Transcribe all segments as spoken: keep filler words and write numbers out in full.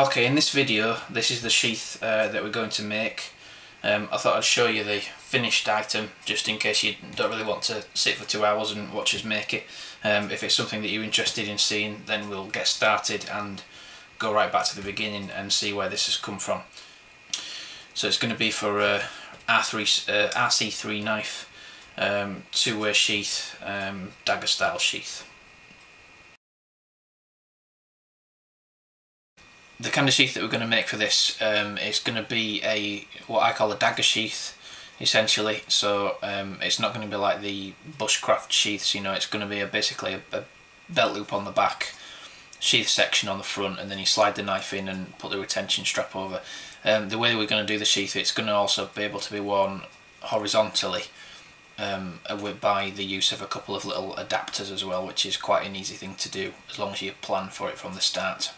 Okay, in this video, this is the sheath uh, that we're going to make. Um, I thought I'd show you the finished item, just in case you don't really want to sit for two hours and watch us make it. Um, if it's something that you're interested in seeing, then we'll get started and go right back to the beginning and see where this has come from. So it's going to be for a R three, uh, R C three knife, um, two-way sheath, um, dagger style sheath. The kind of sheath that we're going to make for this um, is going to be a what I call a dagger sheath, essentially. So um, it's not going to be like the bushcraft sheaths, you know. It's going to be a, basically a, a belt loop on the back, sheath section on the front, and then you slide the knife in and put the retention strap over. Um, the way we're going to do the sheath, it's going to also be able to be worn horizontally um, by the use of a couple of little adapters as well, which is quite an easy thing to do as long as you plan for it from the start.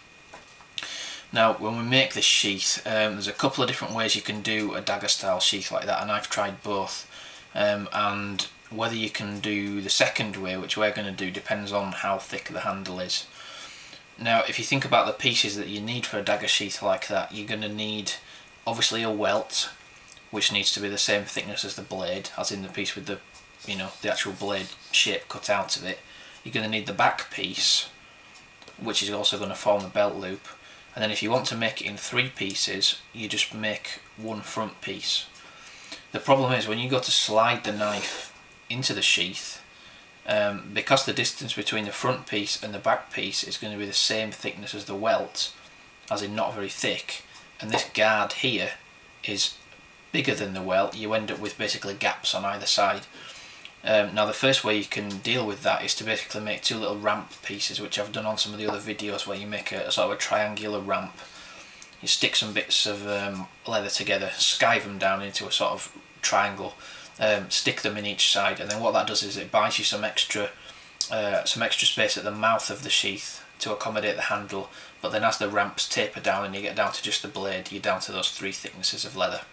Now, when we make this sheath, um, there's a couple of different ways you can do a dagger style sheath like that, and I've tried both. Um, and whether you can do the second way, which we're going to do, depends on how thick the handle is. Now, if you think about the pieces that you need for a dagger sheath like that, you're going to need obviously a welt, which needs to be the same thickness as the blade, as in the piece with the, you know, the actual blade shape cut out of it. You're going to need the back piece, which is also going to form the belt loop. And then if you want to make it in three pieces, you just make one front piece. The problem is when you go to slide the knife into the sheath, um, because the distance between the front piece and the back piece is going to be the same thickness as the welt, as in not very thick, and this guard here is bigger than the welt, you end up with basically gaps on either side. Um, now the first way you can deal with that is to basically make two little ramp pieces, which I've done on some of the other videos, where you make a, a sort of a triangular ramp. You stick some bits of um, leather together, skive them down into a sort of triangle, um, stick them in each side, and then what that does is it buys you some extra, uh, some extra space at the mouth of the sheath to accommodate the handle, but then as the ramps taper down and you get down to just the blade, you're down to those three thicknesses of leather.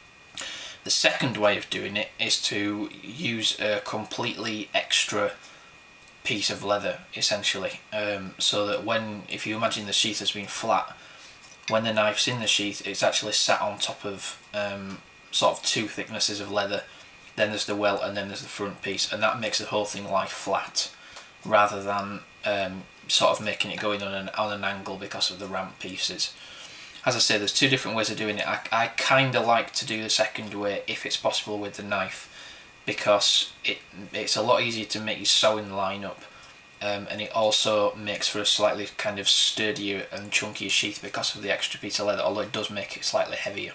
The second way of doing it is to use a completely extra piece of leather, essentially, um, so that when, if you imagine the sheath has been flat, when the knife's in the sheath, it's actually sat on top of um, sort of two thicknesses of leather. Then there's the welt and then there's the front piece, and that makes the whole thing lie flat, rather than um, sort of making it going on an, on an angle because of the ramp pieces. As I say, there's two different ways of doing it. I, I kind of like to do the second way if it's possible with the knife, because it it's a lot easier to make your sewing line up, um, and it also makes for a slightly kind of sturdier and chunkier sheath because of the extra piece of leather, although it does make it slightly heavier.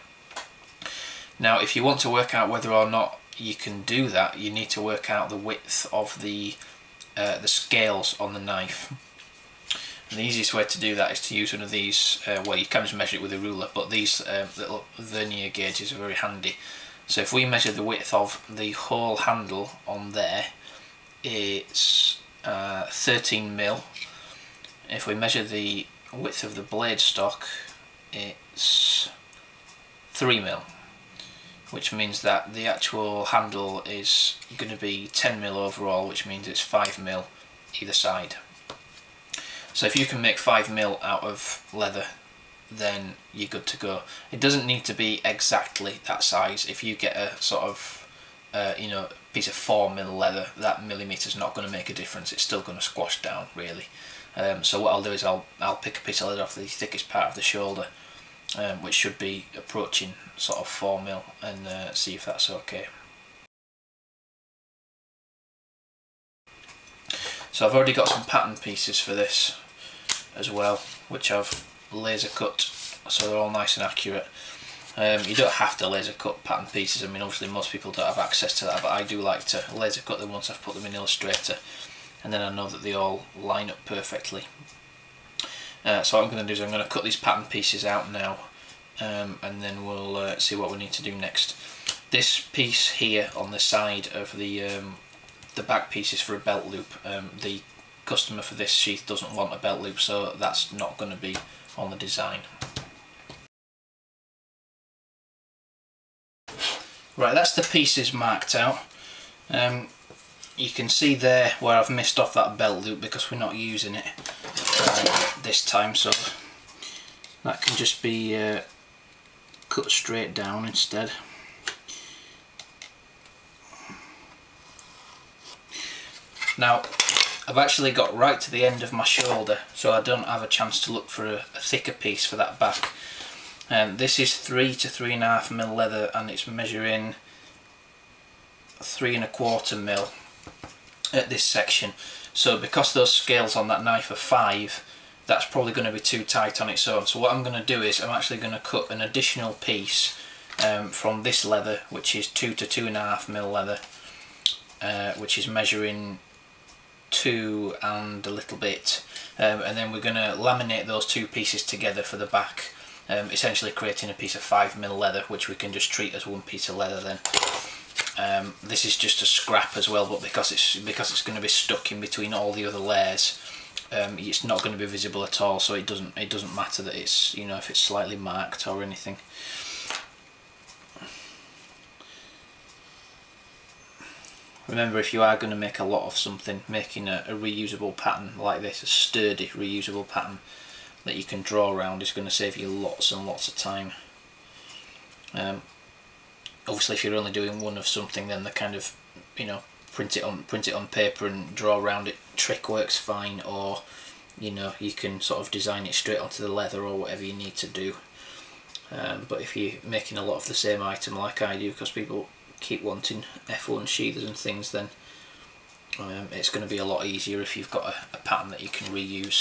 Now, if you want to work out whether or not you can do that, you need to work out the width of the uh, the scales on the knife. And the easiest way to do that is to use one of these, uh, well, you can just measure it with a ruler, but these uh, little vernier gauges are very handy. So if we measure the width of the whole handle on there, it's uh, thirteen mil. If we measure the width of the blade stock, it's three mil, which means that the actual handle is going to be ten mil overall, which means it's five mil either side. So if you can make five mil out of leather, then you're good to go. It doesn't need to be exactly that size. If you get a sort of, uh, you know, piece of four mil leather, that millimetre's not going to make a difference. It's still going to squash down, really. Um, so what I'll do is I'll I'll pick a piece of leather off the thickest part of the shoulder, um, which should be approaching sort of four mil, and uh, see if that's okay. So I've already got some pattern pieces for this as well, which I've laser cut, so they're all nice and accurate. Um, you don't have to laser cut pattern pieces. I mean, obviously most people don't have access to that, but I do like to laser cut them once I've put them in Illustrator, and then I know that they all line up perfectly. Uh, so what I'm going to do is I'm going to cut these pattern pieces out now, um, and then we'll uh, see what we need to do next. This piece here on the side of the um, the back piece is for a belt loop. Um, the customer for this sheath doesn't want a belt loop, so that's not going to be on the design. Right, that's the pieces marked out. Um, you can see there where I've missed off that belt loop because we're not using it uh, this time, so that can just be uh, cut straight down instead. Now I've actually got right to the end of my shoulder, so I don't have a chance to look for a, a thicker piece for that back. Um, this is three to three and a half mil leather, and it's measuring three and a quarter mil at this section. So because those scales on that knife are five, that's probably going to be too tight on its own. So what I'm going to do is I'm actually going to cut an additional piece um, from this leather, which is two to two and a half mil leather, uh, which is measuring two and a little bit, um, and then we're going to laminate those two pieces together for the back, um, essentially creating a piece of five mil leather, which we can just treat as one piece of leather then. Um, this is just a scrap as well, but because it's because it's going to be stuck in between all the other layers, um, it's not going to be visible at all. So it doesn't it doesn't matter that it's, you know, if it's slightly marked or anything. Remember, if you are going to make a lot of something, making a, a reusable pattern like this, a sturdy reusable pattern that you can draw around, is going to save you lots and lots of time. Um, obviously, if you're only doing one of something, then the kind of, you know, print it on print it on paper and draw around it trick works fine, or, you know, you can sort of design it straight onto the leather or whatever you need to do. Um, but if you're making a lot of the same item like I do, because people keep wanting F one sheathers and things, then um, it's going to be a lot easier if you've got a, a pattern that you can reuse.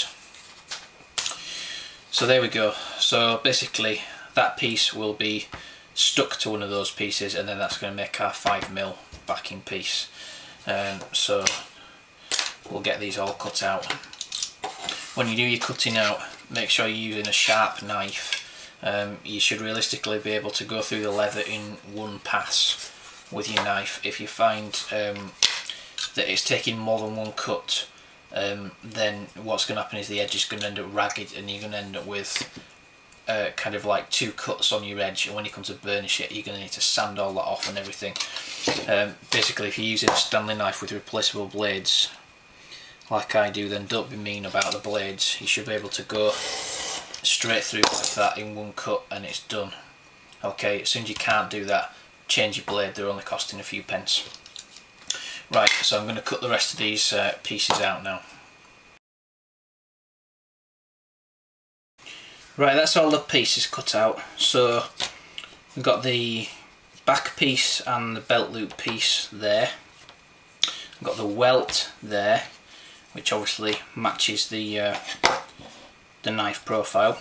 So there we go. So basically that piece will be stuck to one of those pieces, and then that's going to make our five mil backing piece. Um, so we'll get these all cut out. When you do your cutting out, make sure you're using a sharp knife. Um, you should realistically be able to go through the leather in one pass with your knife. If you find um, that it's taking more than one cut, um, then what's going to happen is the edge is going to end up ragged, and you're going to end up with uh, kind of like two cuts on your edge, and when you come to burnish it, you're going to need to sand all that off and everything. Um, basically, if you're using a Stanley knife with replaceable blades like I do, then don't be mean about the blades. You should be able to go straight through like that in one cut and it's done. Okay, as soon as you can't do that, change your blade. They're only costing a few pence. Right, so I'm going to cut the rest of these uh, pieces out now. Right, that's all the pieces cut out. So we've got the back piece and the belt loop piece there. We've got the welt there, which obviously matches the uh, the knife profile.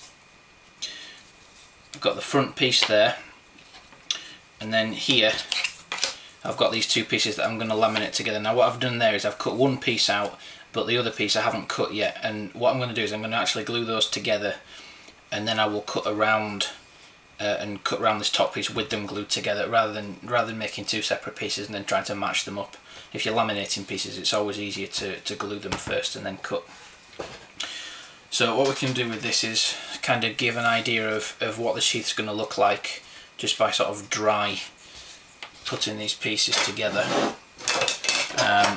I've got the front piece there, and then here I've got these two pieces that I'm going to laminate together. Now what I've done there is I've cut one piece out, but the other piece I haven't cut yet, and what I'm going to do is I'm going to actually glue those together, and then I will cut around uh, and cut around this top piece with them glued together, rather than rather than making two separate pieces and then trying to match them up. If you're laminating pieces, it's always easier to, to glue them first and then cut. So what we can do with this is kind of give an idea of, of what the sheath's going to look like just by sort of dry putting these pieces together. Um,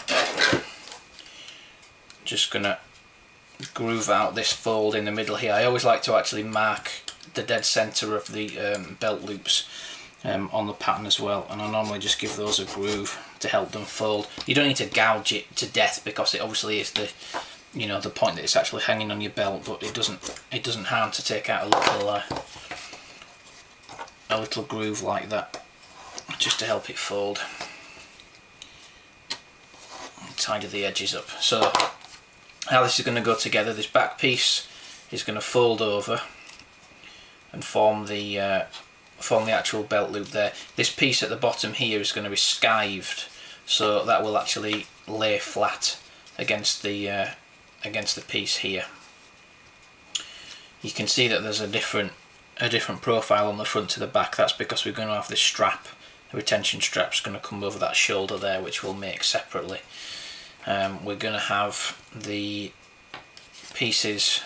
just going to groove out this fold in the middle here. I always like to actually mark the dead centre of the um, belt loops um, on the pattern as well, and I normally just give those a groove to help them fold. You don't need to gouge it to death, because it obviously is the, you know, the point that it's actually hanging on your belt, but it doesn't it doesn't harm to take out a little uh, a little groove like that just to help it fold and tidy the edges up. So how this is going to go together, this back piece is going to fold over and form the uh, form the actual belt loop there. This piece at the bottom here is going to be skived, so that will actually lay flat against the uh, against the piece here. You can see that there's a different a different profile on the front to the back. That's because we're going to have this strap, the retention strap's going to come over that shoulder there, which we'll make separately. Um, we're going to have the pieces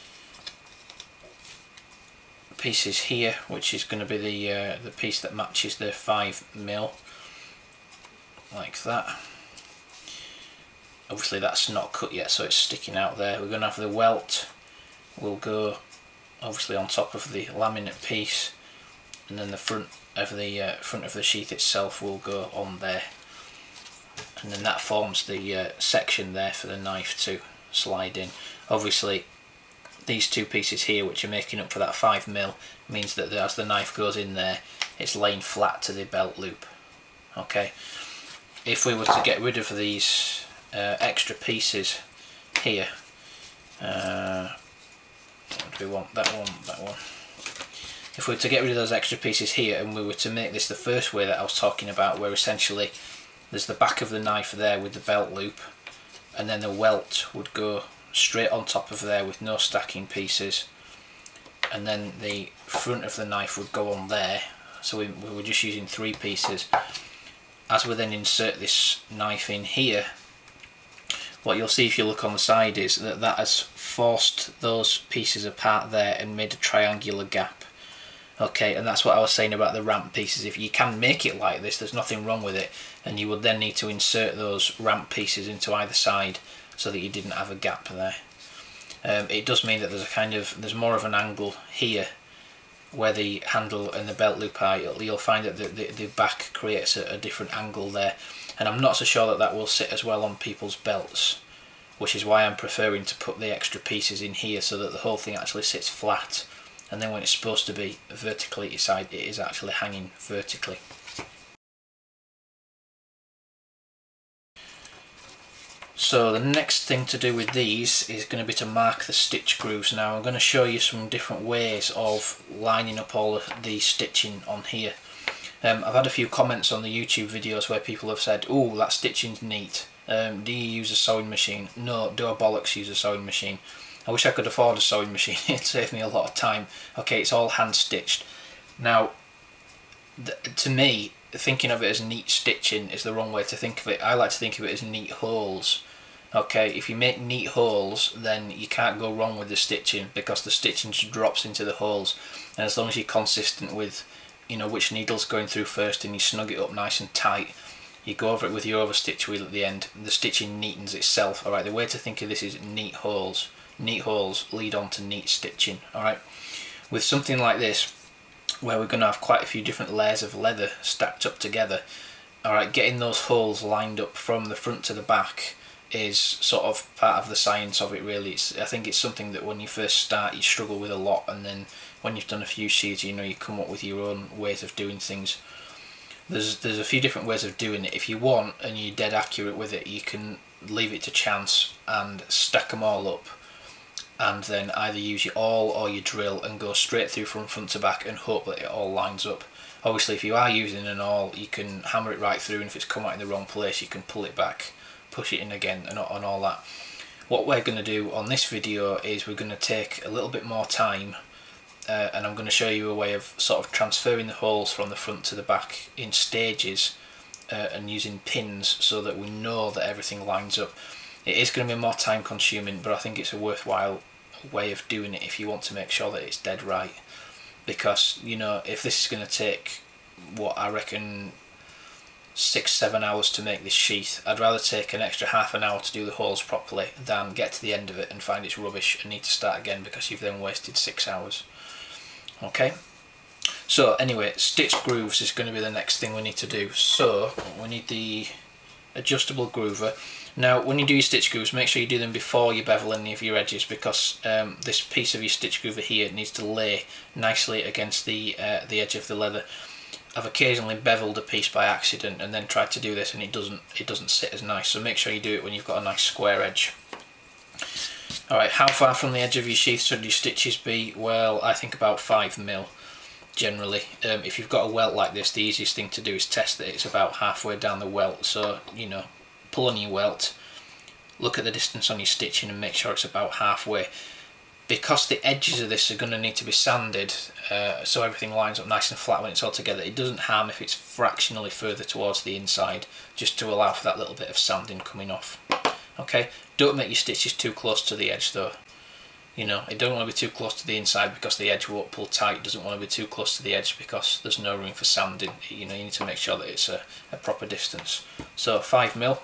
pieces here, which is going to be the uh, the piece that matches the five mil, like that. Obviously that's not cut yet, so it's sticking out there. We're going to have the welt will go obviously on top of the laminate piece, and then the front of the uh, front of the sheath itself will go on there, and then that forms the uh, section there for the knife to slide in. Obviously these two pieces here, which are making up for that five mil, means that as the knife goes in there, it's laying flat to the belt loop. Okay, if we were to get rid of these uh, extra pieces here, uh, what do we want? That one, that one. If we were to get rid of those extra pieces here, and we were to make this the first way that I was talking about, where essentially there's the back of the knife there with the belt loop, and then the welt would go straight on top of there with no stacking pieces, and then the front of the knife would go on there, so we, we were just using three pieces. As we then insert this knife in here, what you'll see if you look on the side is that that has forced those pieces apart there and made a triangular gap. Okay, and that's what I was saying about the ramp pieces. If you can make it like this, there's nothing wrong with it, and you would then need to insert those ramp pieces into either side so that you didn't have a gap there. Um, it does mean that there's a kind of, there's more of an angle here where the handle and the belt loop are. You'll, you'll find that the, the, the back creates a, a different angle there, and I'm not so sure that that will sit as well on people's belts, which is why I'm preferring to put the extra pieces in here so that the whole thing actually sits flat, and then when it's supposed to be vertically inside, it is actually hanging vertically. So the next thing to do with these is going to be to mark the stitch grooves. Now I'm going to show you some different ways of lining up all of the stitching on here. Um, I've had a few comments on the YouTube videos where people have said, "Oh, that stitching's neat. Um, do you use a sewing machine?" No, do I bollocks use a sewing machine? I wish I could afford a sewing machine, it'd save me a lot of time. Okay, it's all hand stitched. Now, to me, thinking of it as neat stitching is the wrong way to think of it. I like to think of it as neat holes. Okay, if you make neat holes, then you can't go wrong with the stitching, because the stitching just drops into the holes, and as long as you're consistent with, you know, which needle's going through first, and you snug it up nice and tight, you go over it with your overstitch wheel at the end, the stitching neatens itself. Alright, the way to think of this is neat holes. Neat holes lead on to neat stitching. Alright, with something like this, where we're going to have quite a few different layers of leather stacked up together, alright, getting those holes lined up from the front to the back is sort of part of the science of it, really. It's, I think it's something that when you first start you struggle with a lot, and then when you've done a few sheets, you know, you come up with your own ways of doing things. There's, there's a few different ways of doing it. If you want and you're dead accurate with it, you can leave it to chance and stack them all up, and then either use your awl or your drill and go straight through from front to back and hope that it all lines up. Obviously if you are using an awl, you can hammer it right through, and if it's come out in the wrong place, you can pull it back, push it in again, and, and all that. What we're going to do on this video is we're going to take a little bit more time, uh, and I'm going to show you a way of sort of transferring the holes from the front to the back in stages, uh, and using pins so that we know that everything lines up. It is going to be more time consuming, but I think it's a worthwhile way of doing it if you want to make sure that it's dead right, because, you know, if this is going to take, what I reckon, six seven hours to make this sheath, I'd rather take an extra half an hour to do the holes properly than get to the end of it and find it's rubbish and need to start again because you've then wasted six hours. Okay, so anyway, stitch grooves is going to be the next thing we need to do. So we need the adjustable groover. Now when you do your stitch grooves, make sure you do them before you bevel any of your edges, because um, this piece of your stitch groover here needs to lay nicely against the uh, the edge of the leather. I've occasionally beveled a piece by accident and then tried to do this, and it doesn't it doesn't sit as nice, so make sure you do it when you've got a nice square edge. Alright, how far from the edge of your sheath should your stitches be? Well, I think about five mil generally. Um, if you've got a welt like this, the easiest thing to do is test that it's about halfway down the welt. So, you know, pull on your welt, look at the distance on your stitching and make sure it's about halfway. Because the edges of this are going to need to be sanded, uh, so everything lines up nice and flat when it's all together, it doesn't harm if it's fractionally further towards the inside, just to allow for that little bit of sanding coming off. Okay, don't make your stitches too close to the edge though. You know, it don't want to be too close to the inside because the edge won't pull tight. It doesn't want to be too close to the edge because there's no room for sanding. You know, you need to make sure that it's a, a proper distance. So five mil,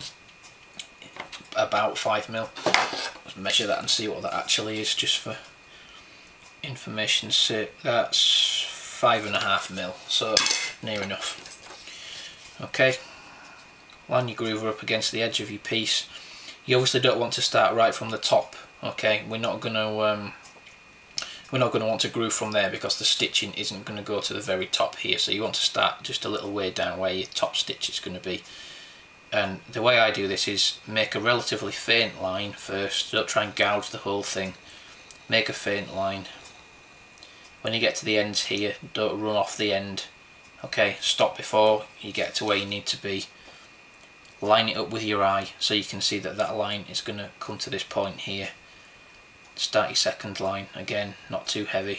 about five mil. Let's measure that and see what that actually is, just for information's sake, that's five and a half mil, so near enough. Okay, line your groover up against the edge of your piece. You obviously don't want to start right from the top. Okay, we're not going to um, we're not going to want to groove from there because the stitching isn't going to go to the very top here. So you want to start just a little way down where your top stitch is going to be. And the way I do this is make a relatively faint line first. Don't try and gouge the whole thing. Make a faint line. When you get to the ends here, don't run off the end. Okay, stop before you get to where you need to be. Line it up with your eye so you can see that that line is going to come to this point here. Start your second line, again, not too heavy.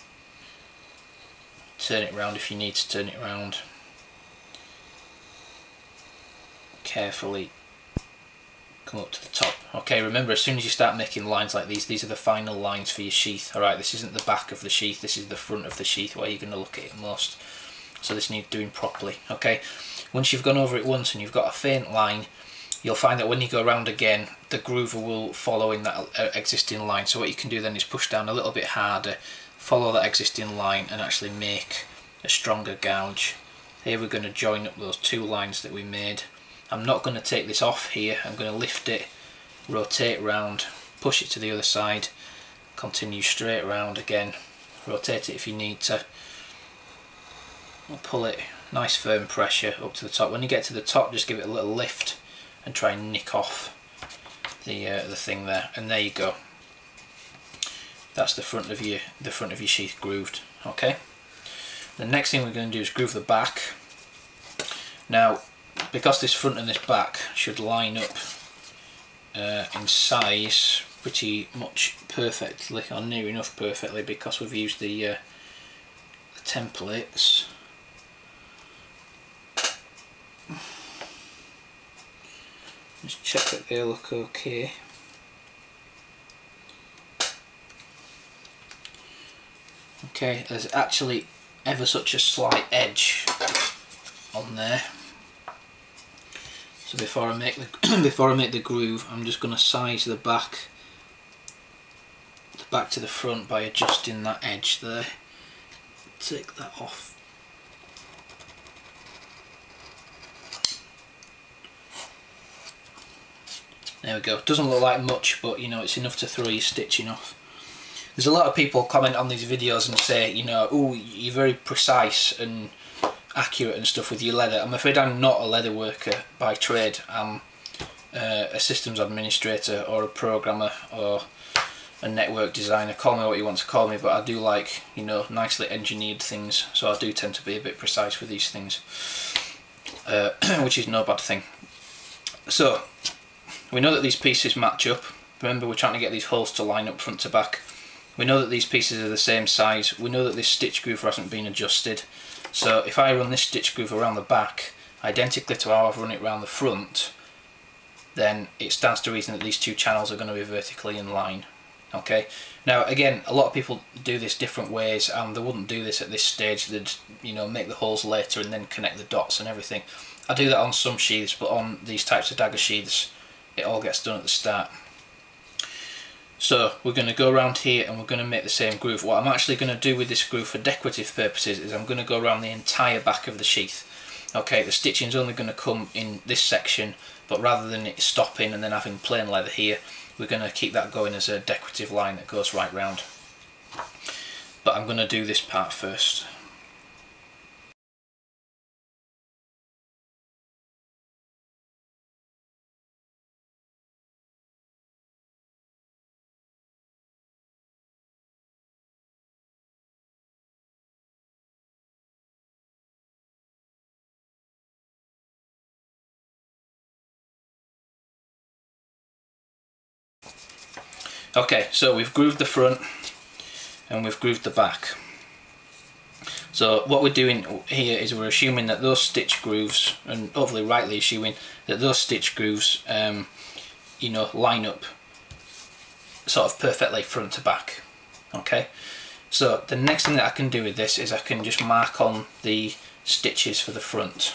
Turn it round if you need to turn it round. Carefully come up to the top. Okay, remember, as soon as you start making lines like these, these are the final lines for your sheath. Alright, this isn't the back of the sheath, this is the front of the sheath where you're going to look at it most. So this needs doing properly. Okay, once you've gone over it once and you've got a faint line, you'll find that when you go around again, the groover will follow in that uh, existing line. So what you can do then is push down a little bit harder, follow that existing line and actually make a stronger gouge. Here we're going to join up those two lines that we made. I'm not going to take this off here, I'm going to lift it, rotate round, push it to the other side, continue straight round again, rotate it if you need to, pull it, nice firm pressure up to the top. When you get to the top, just give it a little lift and try and nick off the uh, the thing there, and there you go. That's the front of your the front of your sheath grooved. Okay. The next thing we're going to do is groove the back. Now, because this front and this back should line up uh, in size pretty much perfectly, or near enough perfectly, because we've used the, uh, the templates. Just check that they look okay. Okay, there's actually ever such a slight edge on there. So before I make the before I make the groove, I'm just going to size the back, the back to the front by adjusting that edge there. Take that off. There we go. Doesn't look like much, but you know, it's enough to throw your stitching off. There's a lot of people comment on these videos and say, you know, oh, you're very precise and accurate and stuff with your leather. I'm afraid I'm not a leather worker by trade. I'm uh, a systems administrator or a programmer or a network designer. Call me what you want to call me, but I do like, you know, nicely engineered things, so I do tend to be a bit precise with these things, uh, which is no bad thing. So we know that these pieces match up. Remember, we're trying to get these holes to line up front to back. We know that these pieces are the same size. We know that this stitch groove hasn't been adjusted. So if I run this stitch groove around the back identically to how I've run it around the front, then it stands to reason that these two channels are going to be vertically in line. Okay. Now again, a lot of people do this different ways, and they wouldn't do this at this stage. They'd, you know, make the holes later and then connect the dots and everything. I do that on some sheaths, but on these types of dagger sheaths, it all gets done at the start. So we're going to go around here and we're going to make the same groove. What I'm actually going to do with this groove for decorative purposes is I'm going to go around the entire back of the sheath. Okay, the stitching's only going to come in this section, but rather than it stopping and then having plain leather here, we're going to keep that going as a decorative line that goes right round. But I'm going to do this part first. Okay, so we've grooved the front and we've grooved the back. So what we're doing here is we're assuming that those stitch grooves, and hopefully rightly assuming that those stitch grooves, um, you know, line up sort of perfectly front to back. Okay, so the next thing that I can do with this is I can just mark on the stitches for the front.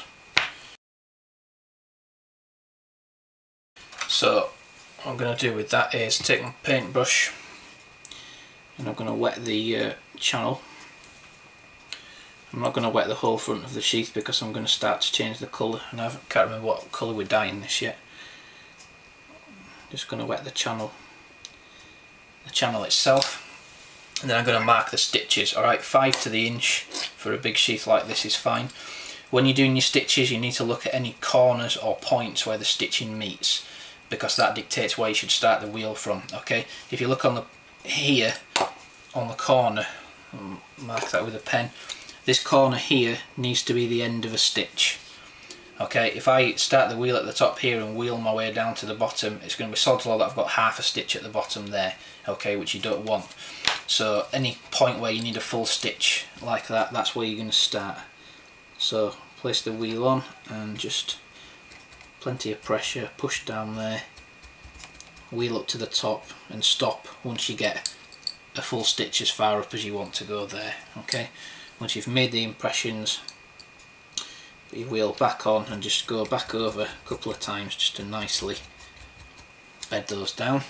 So what I'm going to do with that is take my paintbrush and I'm going to wet the uh, channel. I'm not going to wet the whole front of the sheath because I'm going to start to change the colour, and I can't remember what colour we're dyeing this yet. Just going to wet the channel, the channel itself, and then I'm going to mark the stitches. Alright, five to the inch for a big sheath like this is fine. When you're doing your stitches, you need to look at any corners or points where the stitching meets, because that dictates where you should start the wheel from. Okay, if you look on the here on the corner, mark that with a pen, this corner here needs to be the end of a stitch. Okay, if I start the wheel at the top here and wheel my way down to the bottom, it's going to be sod's law that I've got half a stitch at the bottom there, okay, which you don't want. So any point where you need a full stitch like that, that's where you're going to start. So place the wheel on and just plenty of pressure, push down there, wheel up to the top and stop once you get a full stitch as far up as you want to go there. Okay, once you've made the impressions, put your wheel back on and just go back over a couple of times just to nicely bed those down,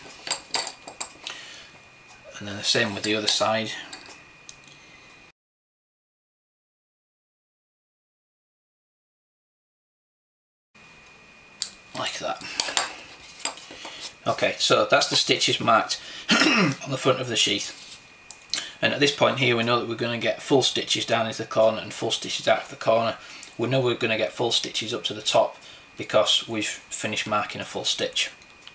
and then the same with the other side. Like that. Okay, so that's the stitches marked on the front of the sheath, and at this point here we know that we're going to get full stitches down into the corner and full stitches out of the corner. We know we're going to get full stitches up to the top because we've finished marking a full stitch.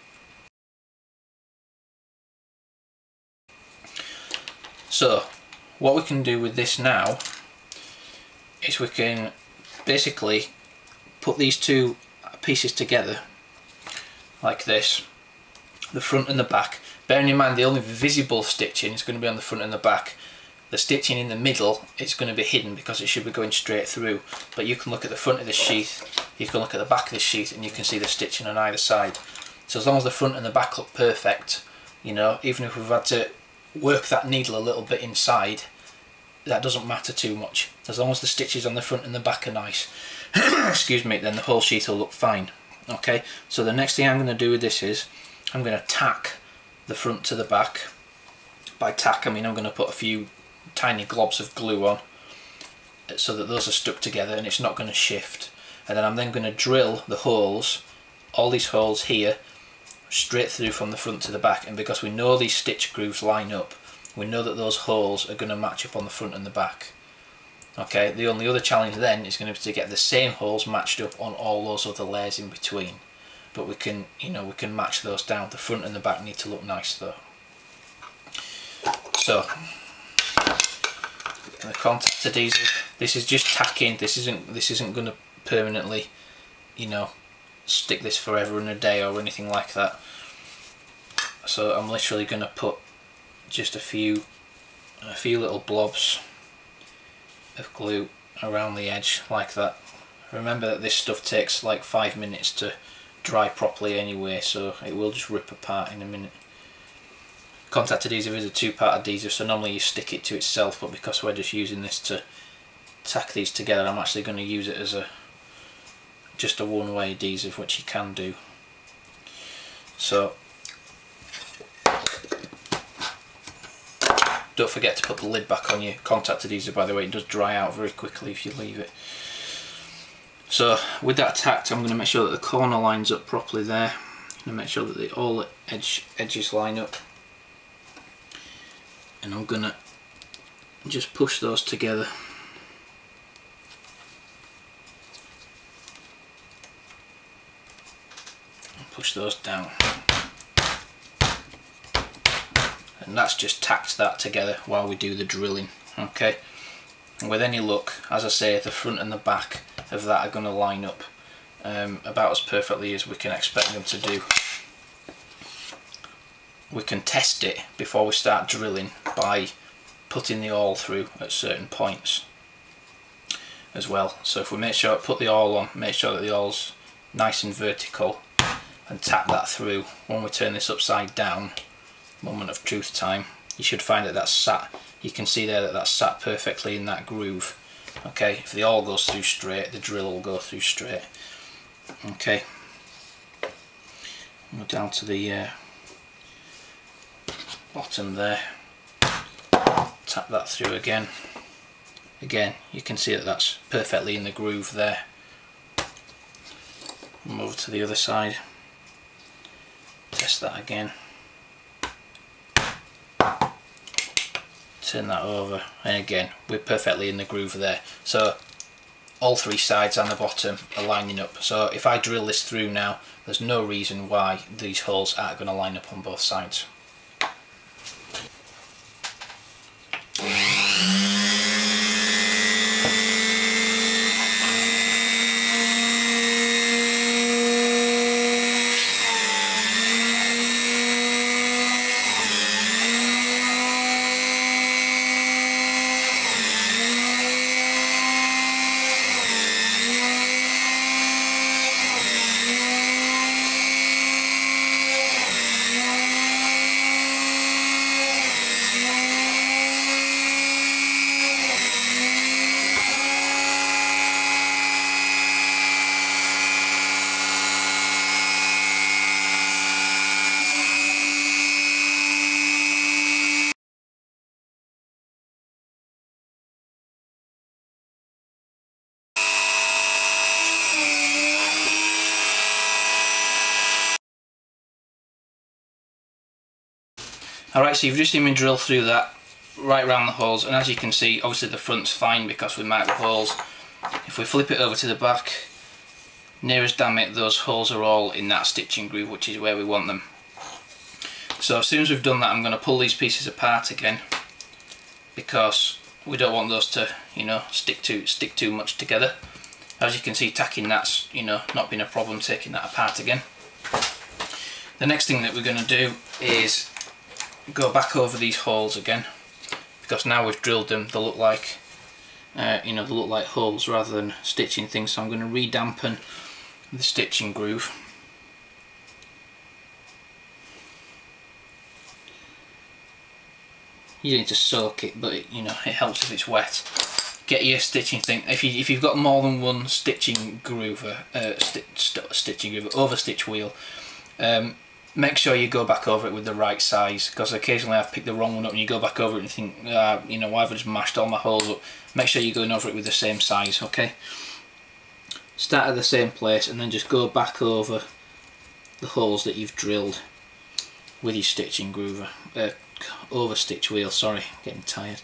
So what we can do with this now is we can basically put these two pieces together like this, the front and the back. Bearing in mind the only visible stitching is going to be on the front and the back. The stitching in the middle is going to be hidden because it should be going straight through, but you can look at the front of the sheath, you can look at the back of the sheath, and you can see the stitching on either side. So as long as the front and the back look perfect, you know, even if we've had to work that needle a little bit inside, that doesn't matter too much. As long as the stitches on the front and the back are nice, excuse me, then the whole sheath will look fine. Okay, so the next thing I'm going to do with this is I'm going to tack the front to the back. By tack I mean I'm going to put a few tiny globs of glue on so that those are stuck together and it's not going to shift, and then I'm then going to drill the holes, all these holes here, straight through from the front to the back, and because we know these stitch grooves line up, we know that those holes are going to match up on the front and the back. Okay, the only other challenge then is going to be to get the same holes matched up on all those other layers in between, but we can, you know, we can match those down. The front and the back need to look nice though. So the contact adhesive, this is just tacking. This isn't this isn't going to permanently, you know, stick this forever and a day or anything like that. So I'm literally going to put just a few a few little blobs of glue around the edge like that. Remember that this stuff takes like five minutes to dry properly anyway, so it will just rip apart in a minute. Contact adhesive is a two-part adhesive, so normally you stick it to itself, but because we're just using this to tack these together, I'm actually going to use it as a just a one-way adhesive, which you can do. So don't forget to put the lid back on your contact adhesive, by the way. It does dry out very quickly if you leave it. So with that tacked, I'm going to make sure that the corner lines up properly there, and make sure that the, all the edge, edges line up, and I'm going to just push those together. And push those down. And that's just tacked that together while we do the drilling. Okay, and with any luck, as I say, the front and the back of that are going to line up um, about as perfectly as we can expect them to do. We can test it before we start drilling by putting the awl through at certain points as well. So if we make sure, put the awl on, make sure that the awl's nice and vertical, and tap that through. When we turn this upside down, moment of truth time, you should find that that's sat, you can see there that that's sat perfectly in that groove. Okay, if the awl goes through straight, the drill will go through straight. Okay, go down to the uh, bottom there, tap that through again. Again, you can see that that's perfectly in the groove there. Move to the other side, test that again, turn that over, and again we're perfectly in the groove there. So all three sides and the bottom are lining up. So if I drill this through now, there's no reason why these holes aren't going to line up on both sides. Alright, so you've just seen me drill through that right around the holes, and as you can see, obviously the front's fine because we marked the holes. If we flip it over to the back, near as damn it, those holes are all in that stitching groove, which is where we want them. So as soon as we've done that, I'm going to pull these pieces apart again, because we don't want those to, you know, stick too stick too much together. As you can see, tacking that's, you know, not been a problem taking that apart again. The next thing that we're going to do is go back over these holes again, because now we've drilled them, they look like uh, you know, they look like holes rather than stitching things. So I'm going to re-dampen the stitching groove. You need to soak it, but it, you know, it helps if it's wet. Get your stitching thing. If you if you've got more than one stitching groove, uh, sti st stitching groove, over stitch wheel. Um, Make sure you go back over it with the right size, because occasionally I've picked the wrong one up and you go back over it and think, ah, you know, why have I just mashed all my holes up? Make sure you're going over it with the same size, okay? Start at the same place and then just go back over the holes that you've drilled with your stitching groove, uh, over stitch wheel, sorry, getting tired.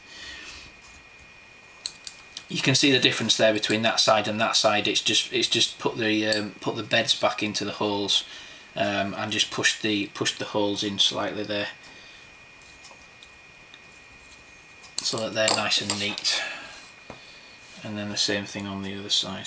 You can see the difference there between that side and that side. It's just it's just put the um, put the beds back into the holes. Um, and just push the push the holes in slightly there, so that they're nice and neat, and then the same thing on the other side.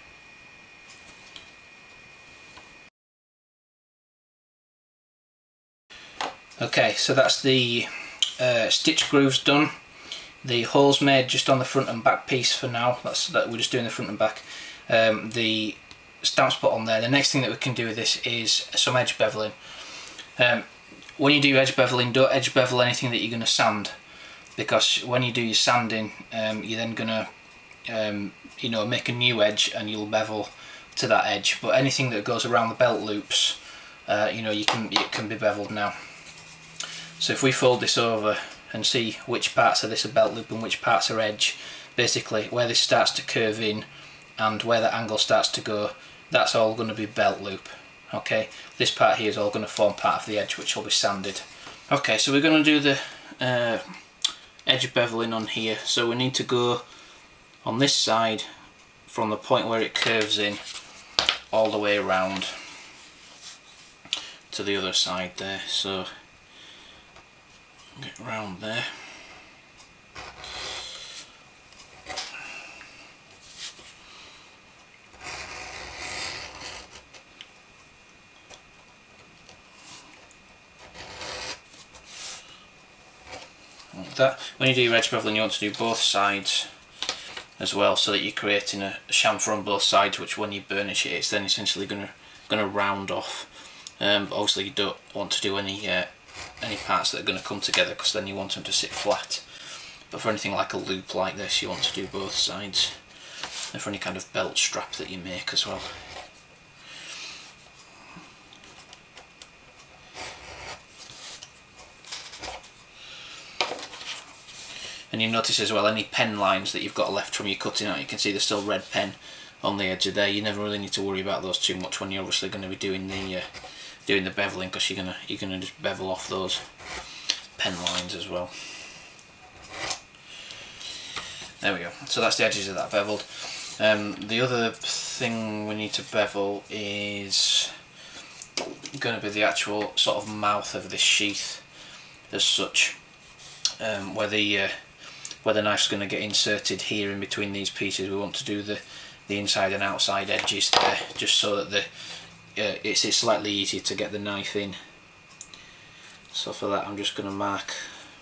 Okay, so that's the uh, stitch grooves done. The holes made just on the front and back piece for now. That's that we're just doing the front and back. Um, the stamps put on there. The next thing that we can do with this is some edge beveling. Um, when you do edge beveling, don't edge bevel anything that you're going to sand, because when you do your sanding, um, you're then going to um, you know, make a new edge and you'll bevel to that edge. But anything that goes around the belt loops, uh, you know, you can it can be beveled now. So if we fold this over and see which parts of this are belt loop and which parts are edge, basically where this starts to curve in and where the angle starts to go, that's all going to be belt loop. Okay, this part here is all going to form part of the edge, which will be sanded. Okay, so we're going to do the uh, edge beveling on here. So we need to go on this side from the point where it curves in all the way around to the other side there. So get round there. Like that. When you do your edge beveling, you want to do both sides as well, so that you're creating a chamfer on both sides, which when you burnish it, it's then essentially going to going to round off. Um, but obviously you don't want to do any uh, any parts that are going to come together, because then you want them to sit flat. But for anything like a loop like this, you want to do both sides, and for any kind of belt strap that you make as well. And you notice as well any pen lines that you've got left from your cutting out, you can see there's still red pen on the edge of there. You never really need to worry about those too much when you're obviously going to be doing the uh, doing the beveling, because you're gonna you're gonna just bevel off those pen lines as well. There we go. So that's the edges of that beveled. Um, the other thing we need to bevel is going to be the actual sort of mouth of this sheath as such, um, where the uh, where the knife's going to get inserted here in between these pieces. We want to do the the inside and outside edges there, just so that the uh, it's, it's slightly easier to get the knife in. So for that I'm just going to mark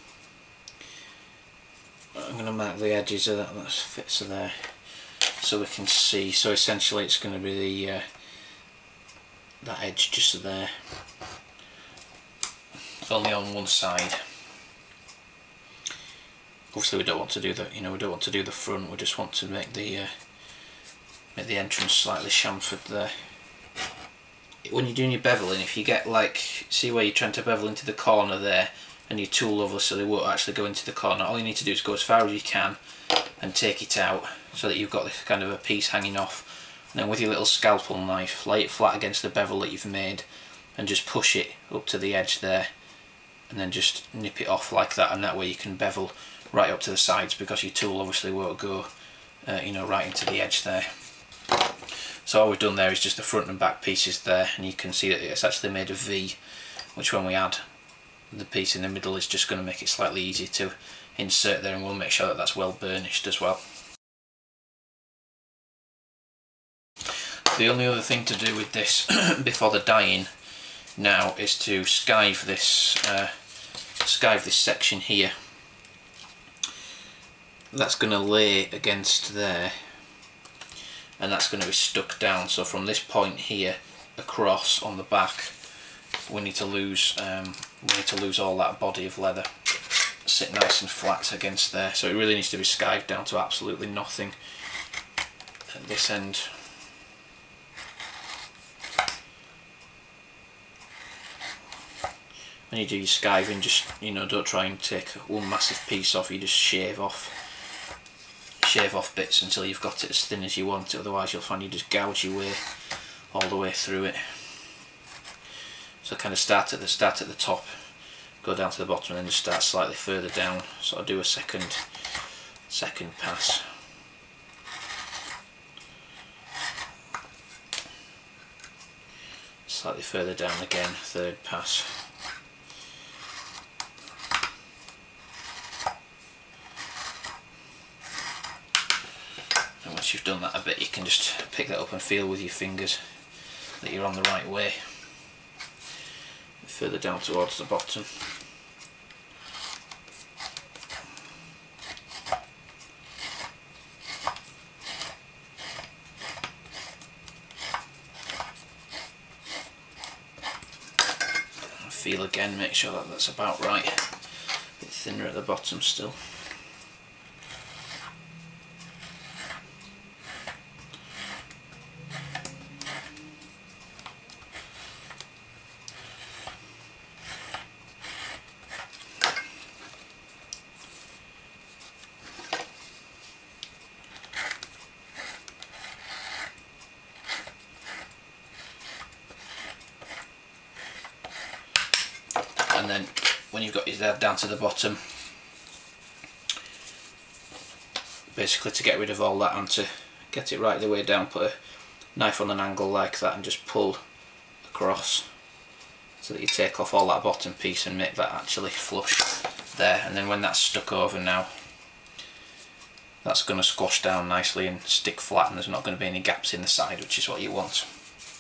I'm going to mark the edges of that that fits there, so we can see. So essentially it's going to be the uh, that edge just there, only on one side. Obviously we don't want to do the you know we don't want to do the front. We just want to make the uh, make the entrance slightly chamfered there. When you're doing your beveling, if you get like, see where you're trying to bevel into the corner there, and your tool obviously won't actually go into the corner, all you need to do is go as far as you can and take it out, so that you've got this kind of a piece hanging off. And then with your little scalpel knife, lay it flat against the bevel that you've made and just push it up to the edge there, and then just nip it off like that, and that way you can bevel right up to the sides, because your tool obviously won't go uh, you know right into the edge there. So all we've done there is just the front and back pieces there, and you can see that it's actually made a V, which when we add the piece in the middle is just going to make it slightly easier to insert there, and we'll make sure that that's well burnished as well. The only other thing to do with this before the dyeing now is to skive this uh, skive this section here. That's going to lay against there, and that's going to be stuck down. So from this point here across on the back, we need to lose um, we need to lose all that body of leather, sit nice and flat against there. So it really needs to be skived down to absolutely nothing at this end. When you do your skiving, just you know don't try and take one massive piece off. You just shave off shave off bits until you've got it as thin as you want it, otherwise you'll find you just gouge your way all the way through it. So kind of start at the start at the top, go down to the bottom, and then just start slightly further down. So I'll do a second second pass. Slightly further down again, third pass. Once you've done that a bit, you can just pick that up and feel with your fingers that you're on the right way. Further down towards the bottom. Feel again, make sure that that's about right. A bit thinner at the bottom still. And then when you've got your down to the bottom, basically to get rid of all that and to get it right the way down, put a knife on an angle like that and just pull across so that you take off all that bottom piece and make that actually flush there. And then when that's stuck over now, that's going to squash down nicely and stick flat, and there's not going to be any gaps in the side, which is what you want.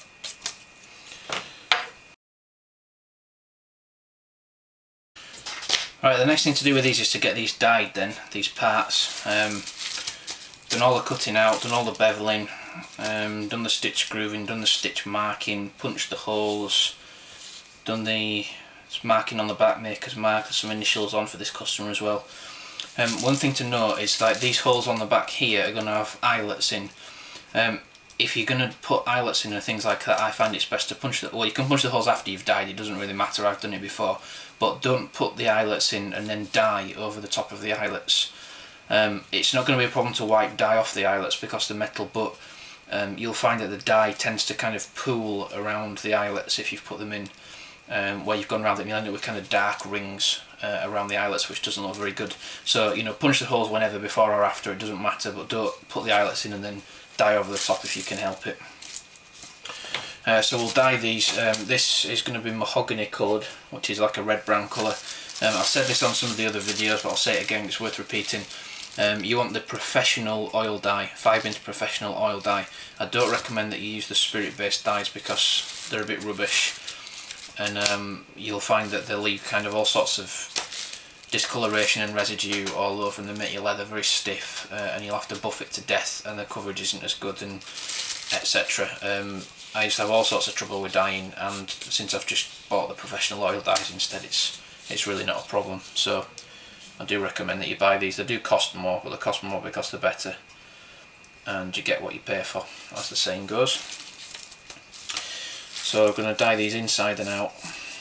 Right, the next thing to do with these is to get these dyed then, these parts. Um, done all the cutting out, done all the beveling, um, done the stitch grooving, done the stitch marking, punched the holes, done the marking on the back, maker's mark, there's some initials on for this customer as well. Um, one thing to note is that these holes on the back here are going to have eyelets in. Um, if you're going to put eyelets in and things like that, I find it's best to punch the, well, you can punch the holes after you've dyed, it doesn't really matter, I've done it before, but don't put the eyelets in and then dye over the top of the eyelets. Um, it's not going to be a problem to wipe dye off the eyelets because they're metal, but um, you'll find that the dye tends to kind of pool around the eyelets if you've put them in um, where you've gone around it, and you'll end up with kind of dark rings uh, around the eyelets, which doesn't look very good. So, you know, punch the holes whenever, before or after, it doesn't matter, but don't put the eyelets in and then dye over the top if you can help it. Uh, so we'll dye these. Um, this is going to be mahogany coloured, which is like a red brown colour. Um, I've said this on some of the other videos, but I'll say it again, it's worth repeating. Um, you want the professional oil dye, five inch professional oil dye. I don't recommend that you use the spirit based dyes because they're a bit rubbish, and um, you'll find that they'll leave kind of all sorts of discoloration and residue all over, and they make your leather very stiff, uh, and you'll have to buff it to death, and the coverage isn't as good, and et cetera. Um, I used to have all sorts of trouble with dyeing, and since I've just bought the professional oil dyes instead, it's it's really not a problem. So I do recommend that you buy these. They do cost more, but they cost more because they're better, and you get what you pay for, as the saying goes. So I'm going to dye these inside and out.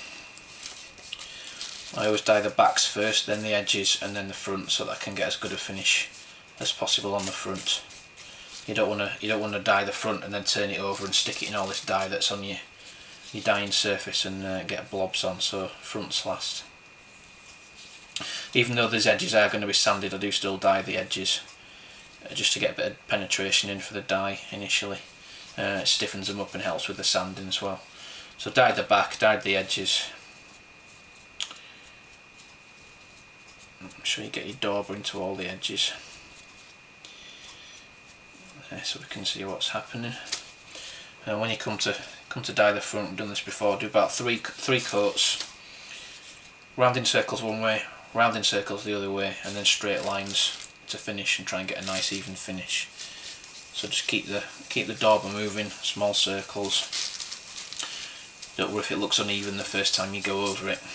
I always dye the backs first, then the edges, and then the front, so that I can get as good a finish as possible on the front. You don't want to you don't want to dye the front and then turn it over and stick it in all this dye that's on your your dyeing surface and uh, get blobs on. So front's last. Even though these edges are going to be sanded, I do still dye the edges uh, just to get a bit of penetration in for the dye initially. Uh, it stiffens them up and helps with the sanding as well. So dyed the back, dyed the edges. Make sure you get your dauber into all the edges. Okay, so we can see what's happening. And when you come to come to dye the front, we've done this before, do about three three coats, round in circles one way, round in circles the other way, and then straight lines to finish, and try and get a nice even finish. So just keep the keep the dauber moving, small circles. Don't worry if it looks uneven the first time you go over it.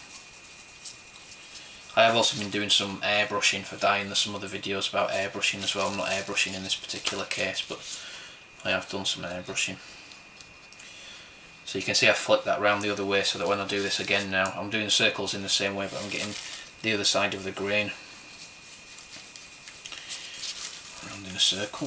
I have also been doing some airbrushing for dyeing. There's some other videos about airbrushing as well. I'm not airbrushing in this particular case, but I have done some airbrushing. So you can see I flipped that round the other way, so that when I do this again now, I'm doing circles in the same way, but I'm getting the other side of the grain. Round in a circle.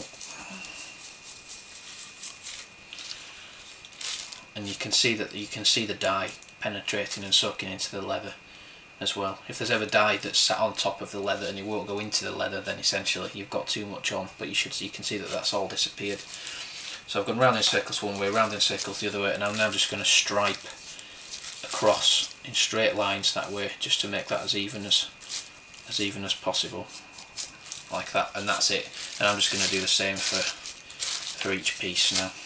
And you can see that you can see the dye penetrating and soaking into the leather as well. If there's ever dye that's sat on top of the leather and it won't go into the leather, then essentially you've got too much on, but you should you can see that that's all disappeared. So I've gone round in circles one way, round in circles the other way, and I'm now just going to stripe across in straight lines that way, just to make that as even as as even as possible, like that, and that's it. And I'm just going to do the same for for each piece now.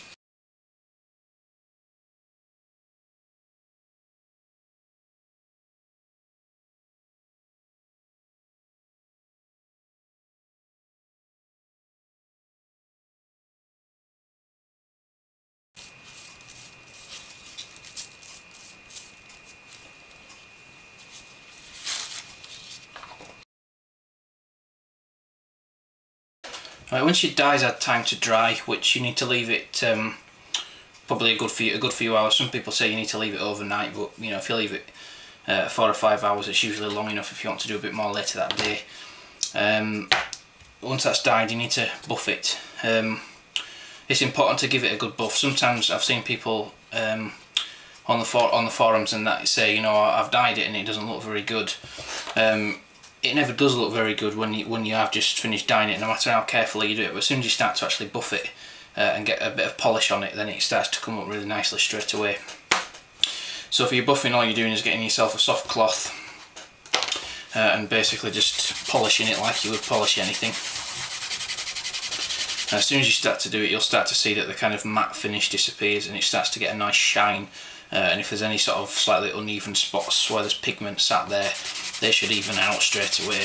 Right, once your dye's had time to dry, which you need to leave it um, probably a good few a good few hours. Some people say you need to leave it overnight, but you know, if you leave it uh, four or five hours, it's usually long enough if you want to do a bit more later that day. Um, once that's dyed, you need to buff it. Um, it's important to give it a good buff. Sometimes I've seen people um, on the for on the forums and that say, you know, I've dyed it and it doesn't look very good. Um, It never does look very good when you when you have just finished dyeing it, no matter how carefully you do it. But as soon as you start to actually buff it uh, and get a bit of polish on it, then it starts to come up really nicely straight away. So for your buffing, all you're doing is getting yourself a soft cloth uh, and basically just polishing it like you would polish anything. And as soon as you start to do it, you'll start to see that the kind of matte finish disappears and it starts to get a nice shine. Uh, and if there's any sort of slightly uneven spots where there's pigment sat there, they should even out straight away.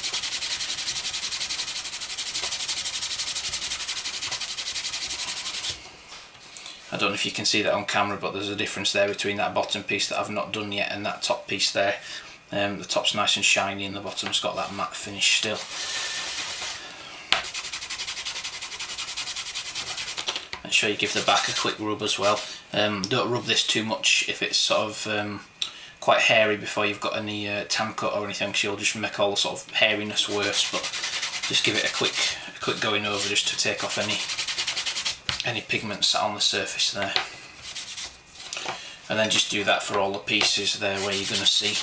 I don't know if you can see that on camera, but there's a difference there between that bottom piece that I've not done yet and that top piece there. Um, the top's nice and shiny and the bottom's got that matte finish still. Make sure you give the back a quick rub as well. Um, don't rub this too much if it's sort of um, quite hairy before you've got any uh, tan coat or anything, because you'll just make all the sort of hairiness worse. But just give it a quick a quick going over just to take off any any pigments sat on the surface there. And then just do that for all the pieces there where you're going to see.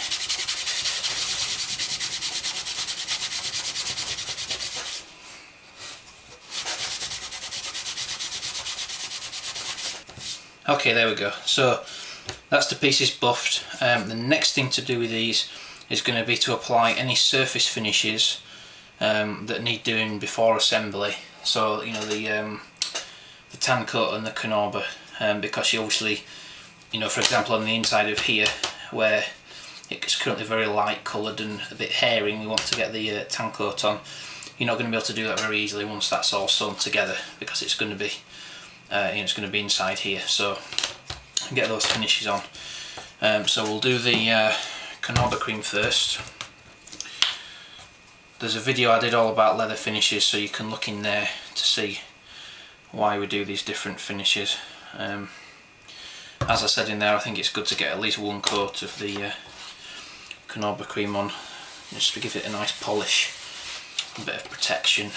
Okay, there we go. So that's the pieces buffed. Um, the next thing to do with these is going to be to apply any surface finishes um, that need doing before assembly. So, you know, the um, the tan coat and the Knorr, um, because you obviously, you know, for example on the inside of here where it's currently very light coloured and a bit hairy, and we want to get the uh, tan coat on, you're not going to be able to do that very easily once that's all sewn together, because it's going to be uh, you know, it's going to be inside here. So get those finishes on. Um, so we'll do the uh, Knorr cream first. There's a video I did all about leather finishes, so you can look in there to see why we do these different finishes. Um, as I said in there, I think it's good to get at least one coat of the uh, Knorr cream on, just to give it a nice polish, a bit of protection,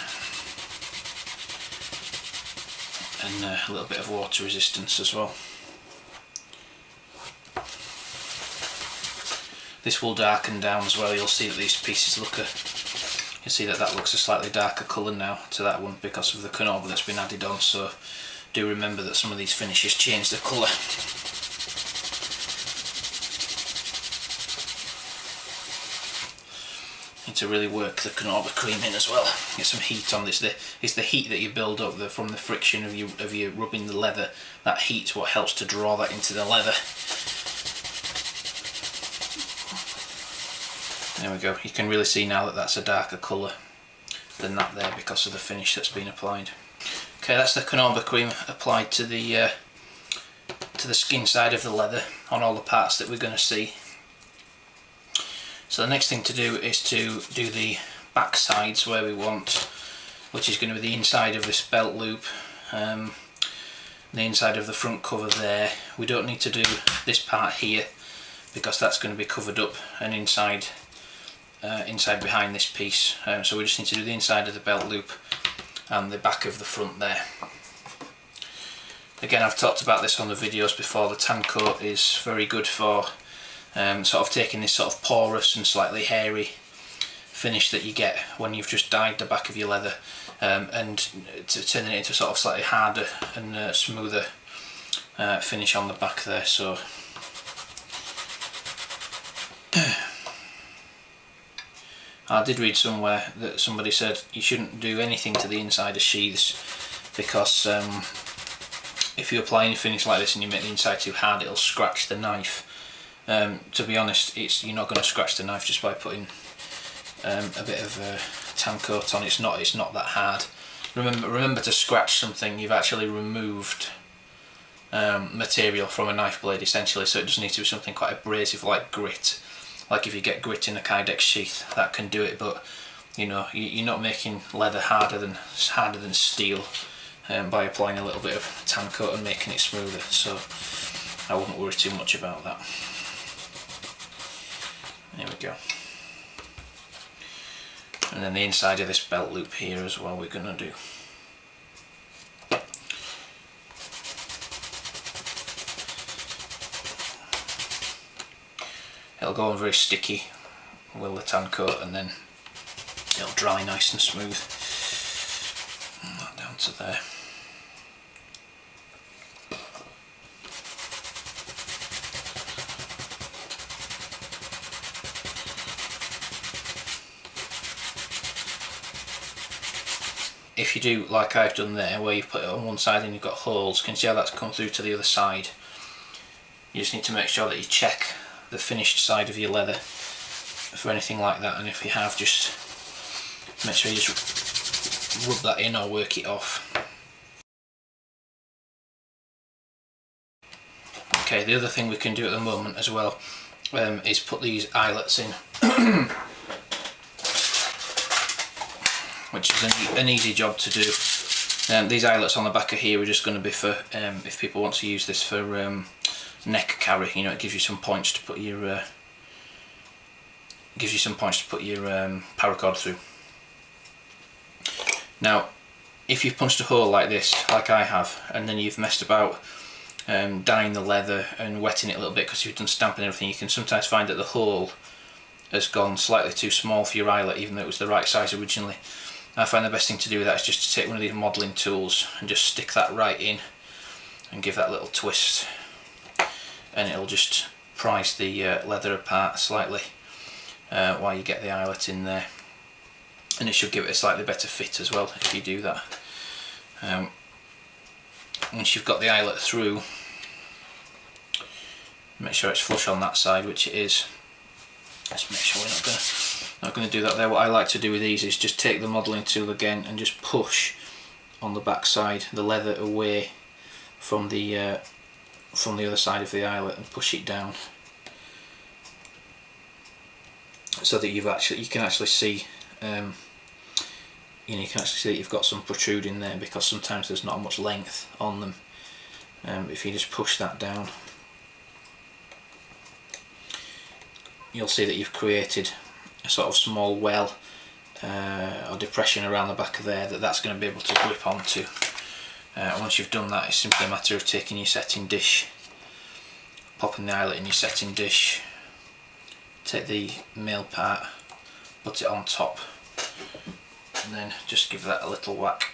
and uh, a little bit of water resistance as well. This will darken down as well. You'll see that these pieces look a, you'll see that that looks a slightly darker colour now to that one because of the Knorr that's been added on. So do remember that some of these finishes change the colour. Need to really work the Knorr cream in as well. Get some heat on this. The, it's the heat that you build up the, from the friction of you of you rubbing the leather. That heat's what helps to draw that into the leather. There we go. You can really see now that that's a darker colour than that there because of the finish that's been applied. Okay, that's the Knorr cream applied to the uh, to the skin side of the leather on all the parts that we're going to see. So the next thing to do is to do the back sides where we want, which is going to be the inside of this belt loop, um, the inside of the front cover there. We don't need to do this part here because that's going to be covered up and inside uh, inside behind this piece. Um, so we just need to do the inside of the belt loop and the back of the front there. Again, I've talked about this on the videos before. The tan coat is very good for Um, sort of taking this sort of porous and slightly hairy finish that you get when you've just dyed the back of your leather, um, and to turning it into sort of slightly harder and uh, smoother uh, finish on the back there. So I did read somewhere that somebody said you shouldn't do anything to the inside of sheaths because um, if you apply any finish like this and you make the inside too hard, it'll scratch the knife. Um, to be honest, it's you're not going to scratch the knife just by putting um, a bit of uh, tan coat on. It's not. It's not that hard. Remember, remember to scratch something. You've actually removed um, material from a knife blade, essentially. So it just needs to be something quite abrasive, like grit. Like if you get grit in a Kydex sheath, that can do it. But you know, you, you're not making leather harder than harder than steel um, by applying a little bit of tan coat and making it smoother. So I wouldn't worry too much about that. There we go. And then the inside of this belt loop here as well we're going to do. It'll go on very sticky with the tan coat, and then it'll dry nice and smooth. And that down to there. If you do like I've done there, where you've put it on one side and you've got holes, you can see how that's come through to the other side. You just need to make sure that you check the finished side of your leather for anything like that, and if you have, just make sure you just rub that in or work it off. Okay, the other thing we can do at the moment as well um, is put these eyelets in. Which is an, an easy job to do. Um, these eyelets on the back of here are just going to be for um, if people want to use this for um, neck carry. You know, it gives you some points to put your uh, gives you some points to put your um, paracord through. Now, if you've punched a hole like this, like I have, and then you've messed about um, dyeing the leather and wetting it a little bit because you've done stamping and everything, you can sometimes find that the hole has gone slightly too small for your eyelet, even though it was the right size originally. I find the best thing to do with that is just to take one of these modelling tools and just stick that right in and give that little twist, and it'll just prise the uh, leather apart slightly uh, while you get the eyelet in there, and it should give it a slightly better fit as well if you do that. Um, once you've got the eyelet through, make sure it's flush on that side, which it is. Let's make sure we're not going to not going to do that there. What I like to do with these is just take the modelling tool again and just push on the back side the leather away from the uh, from the other side of the eyelet and push it down, so that you've actually you can actually see um, you know you can actually see that you've got some protruding there, because sometimes there's not much length on them. Um, if you just push that down, you'll see that you've created a sort of small well uh, or depression around the back of there that that's going to be able to grip onto. Uh, once you've done that, it's simply a matter of taking your setting dish, popping the eyelet in your setting dish, take the male part, put it on top, and then just give that a little whack,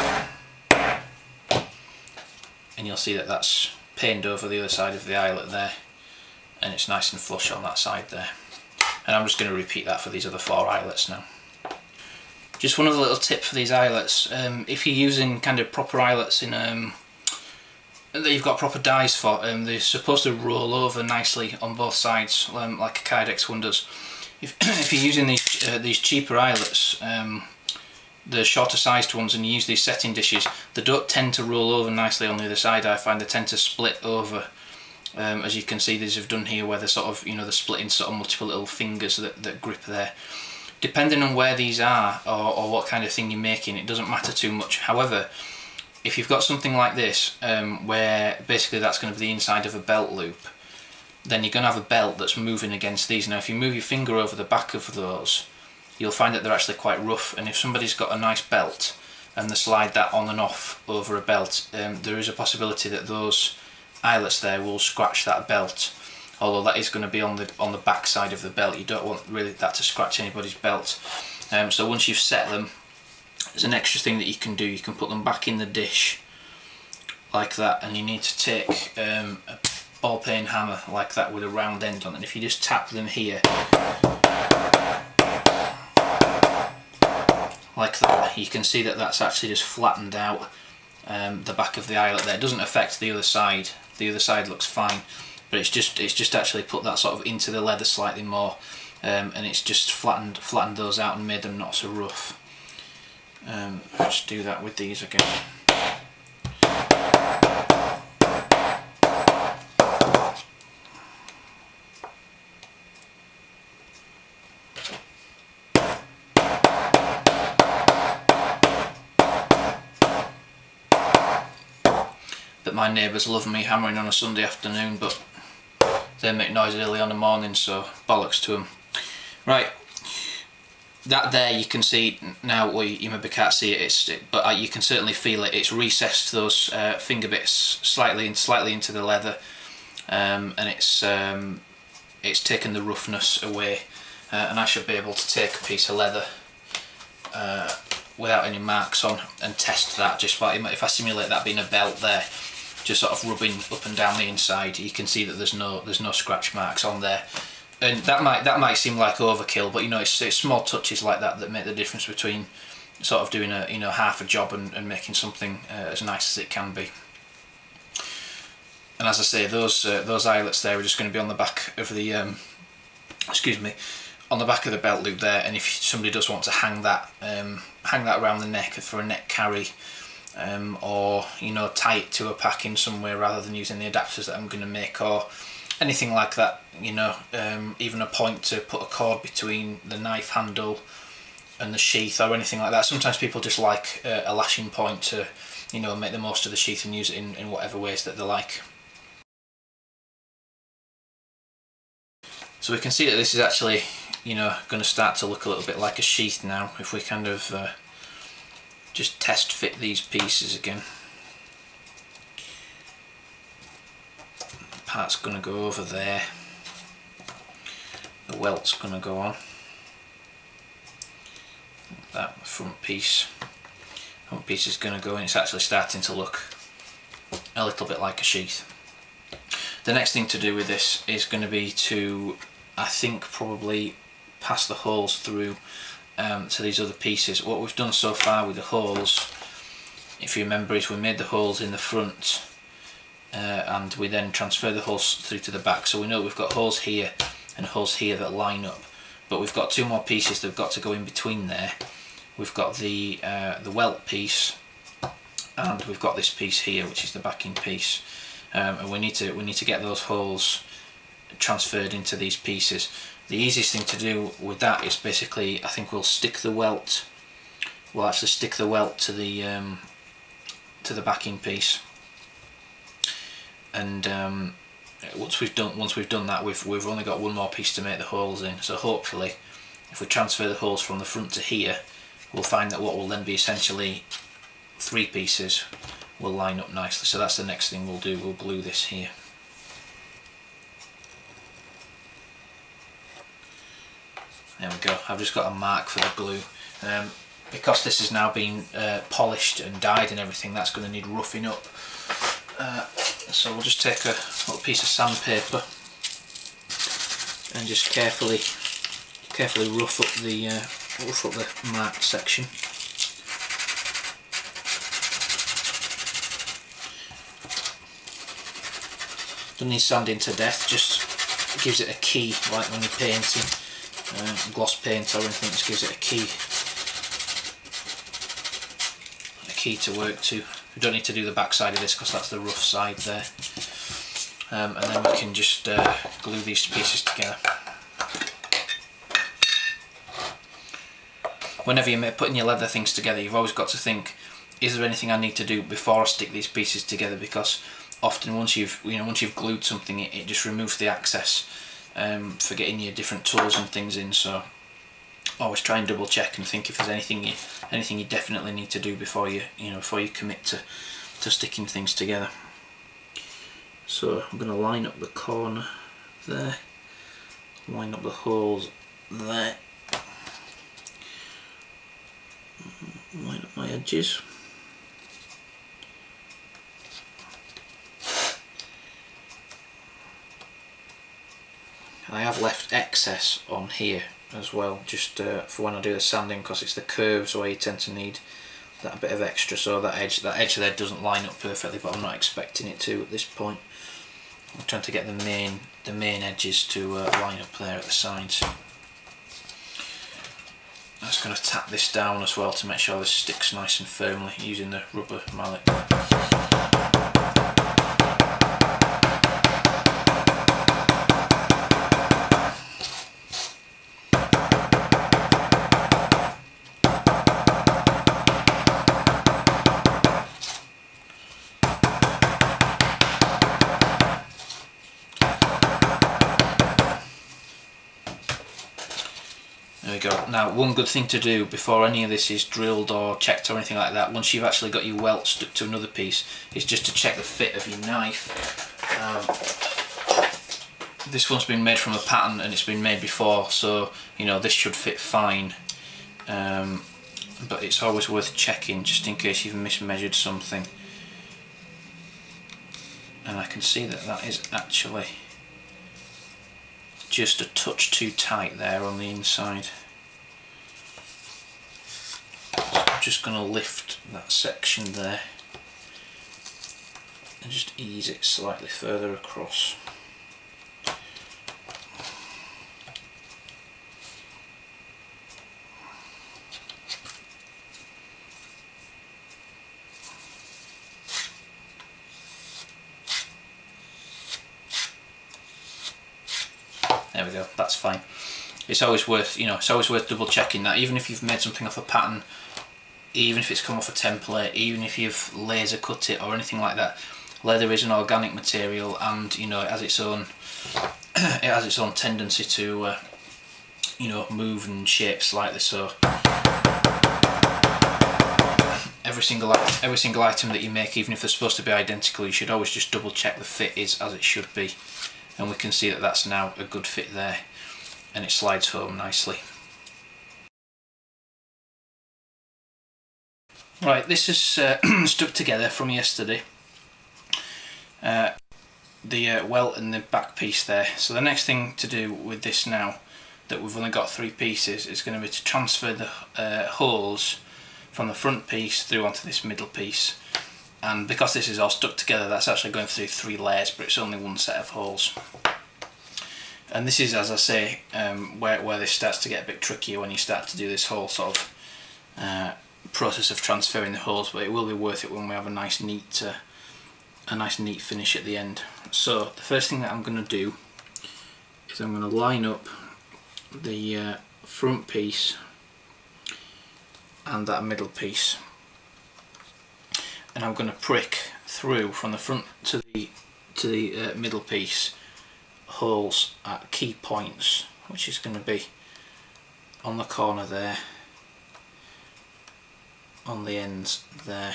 and you'll see that that's pained over the other side of the eyelet there, and it's nice and flush on that side there. And I'm just going to repeat that for these other four eyelets now. Just one other little tip for these eyelets: um, if you're using kind of proper eyelets in um, that you've got proper dies for, um, they're supposed to roll over nicely on both sides, um, like a Kydex one does. If, if you're using these uh, these cheaper eyelets, um, the shorter sized ones, and you use these setting dishes, they don't tend to roll over nicely on the other side. I find they tend to split over. Um, as you can see, these have done here, where they're sort of, you know, they're split in sort of multiple little fingers that, that grip there. Depending on where these are, or, or what kind of thing you're making, it doesn't matter too much. However, if you've got something like this, um, where basically that's going to be the inside of a belt loop, then you're going to have a belt that's moving against these. Now if you move your finger over the back of those, you'll find that they're actually quite rough, and if somebody's got a nice belt and they slide that on and off over a belt, um, there is a possibility that those eyelets there will scratch that belt, although that is going to be on the on the back side of the belt. You don't want really that to scratch anybody's belt. Um, so once you've set them, there's an extra thing that you can do. You can put them back in the dish like that, and you need to take um, a ball peen hammer like that with a round end on it, and if you just tap them here like that, you can see that that's actually just flattened out um, the back of the eyelet there. It doesn't affect the other side. The other side looks fine, but it's just it's just actually put that sort of into the leather slightly more, um, and it's just flattened flattened those out and made them not so rough. Um, I'll just do that with these again. That my neighbours love me hammering on a Sunday afternoon, but they make noise early on the morning, so bollocks to them. Right, that there you can see now. Well, you maybe can't see it, it's, it but you can certainly feel it. It's recessed those uh, finger bits slightly and slightly into the leather, um, and it's um, it's taken the roughness away. Uh, and I should be able to take a piece of leather uh, without any marks on and test that just by, if I simulate that being a belt there, just sort of rubbing up and down the inside, you can see that there's no there's no scratch marks on there. And that might that might seem like overkill, but you know, it's, it's small touches like that that make the difference between sort of doing a you know half a job and, and making something uh, as nice as it can be. And as I say, those uh, those eyelets there are just going to be on the back of the um, excuse me, on the back of the belt loop there. And if somebody does want to hang that um, hang that around the neck for a neck carry, um, or you know tie it to a packing somewhere rather than using the adapters that I'm going to make, or anything like that, you know, um, even a point to put a cord between the knife handle and the sheath or anything like that. Sometimes people just like uh, a lashing point to, you know, make the most of the sheath and use it in, in whatever ways that they like. So we can see that this is actually, you know, going to start to look a little bit like a sheath now if we kind of uh, just test fit these pieces again. The part's going to go over there, the welt's going to go on, that front piece, front piece is going to go in. It's actually starting to look a little bit like a sheath. The next thing to do with this is going to be to, I think, probably pass the holes through um, to these other pieces. What we've done so far with the holes, if you remember, is we made the holes in the front uh, and we then transfer the holes through to the back. So we know we've got holes here and holes here that line up, but we've got two more pieces that have got to go in between there. We've got the uh, the welt piece, and we've got this piece here, which is the backing piece, um, and we need to we need to get those holes transferred into these pieces. The easiest thing to do with that is basically, I think we'll stick the welt. We'll actually stick the welt to the um, to the backing piece, and um, once we've done once we've done that, we've we've only got one more piece to make the holes in. So hopefully, if we transfer the holes from the front to here, we'll find that what will then be essentially three pieces will line up nicely. So that's the next thing we'll do. We'll glue this here. There we go. I've just got a mark for the glue. Um, because this has now been uh, polished and dyed and everything, that's going to need roughing up. Uh, so we'll just take a little piece of sandpaper and just carefully, carefully rough up the uh, rough up the marked section. Don't need sanding to death, just gives it a key, like when you're painting, uh, gloss paint or anything. Just gives it a key, a key to work to. We don't need to do the back side of this because that's the rough side there. Um, and then we can just uh, glue these pieces together. Whenever you're putting your leather things together, you've always got to think, is there anything I need to do before I stick these pieces together? Because often once you've you know once you've glued something, it, it just removes the access um, for getting your different tools and things in. So always try and double check and think if there's anything you anything you definitely need to do before you you know before you commit to to sticking things together. So I'm going to line up the corner there, line up the holes there, line up my edges. I have left excess on here as well, just uh, for when I do the sanding, because it's the curves where you tend to need that bit of extra, so that edge that edge there doesn't line up perfectly, but I'm not expecting it to at this point. I'm trying to get the main the main edges to uh, line up there at the sides. I'm just going to tap this down as well to make sure this sticks nice and firmly using the rubber mallet. There we go. Now, one good thing to do before any of this is drilled or checked or anything like that, once you've actually got your welt stuck to another piece, is just to check the fit of your knife. Um, this one's been made from a pattern and it's been made before, so you know this should fit fine. Um, but it's always worth checking just in case you've mismeasured something. And I can see that that is actually just a touch too tight there on the inside. So I'm just going to lift that section there and just ease it slightly further across. There we go, that's fine. It's always worth, you know, it's always worth double checking that, even if you've made something off a pattern, even if it's come off a template, even if you've laser cut it or anything like that. Leather is an organic material, and you know it has its own it has its own tendency to uh, you know, move and shape slightly, so every single every single item that you make, even if they're supposed to be identical, you should always just double check the fit is as it should be, and we can see that that's now a good fit there, and it slides home nicely. Right, this is uh, stuck together from yesterday, uh, the uh, welt and the back piece there. So the next thing to do with this now, that we've only got three pieces, is going to be to transfer the uh, holes from the front piece through onto this middle piece. And because this is all stuck together, that's actually going through three layers, but it's only one set of holes. And this is, as I say, um, where, where this starts to get a bit trickier, when you start to do this whole sort of uh, process of transferring the holes, but it will be worth it when we have a nice neat uh, a nice neat finish at the end. So the first thing that I'm going to do is I'm going to line up the uh, front piece and that middle piece, and I'm going to prick through from the front to the to the uh, middle piece holes at key points, which is going to be on the corner there, on the ends there,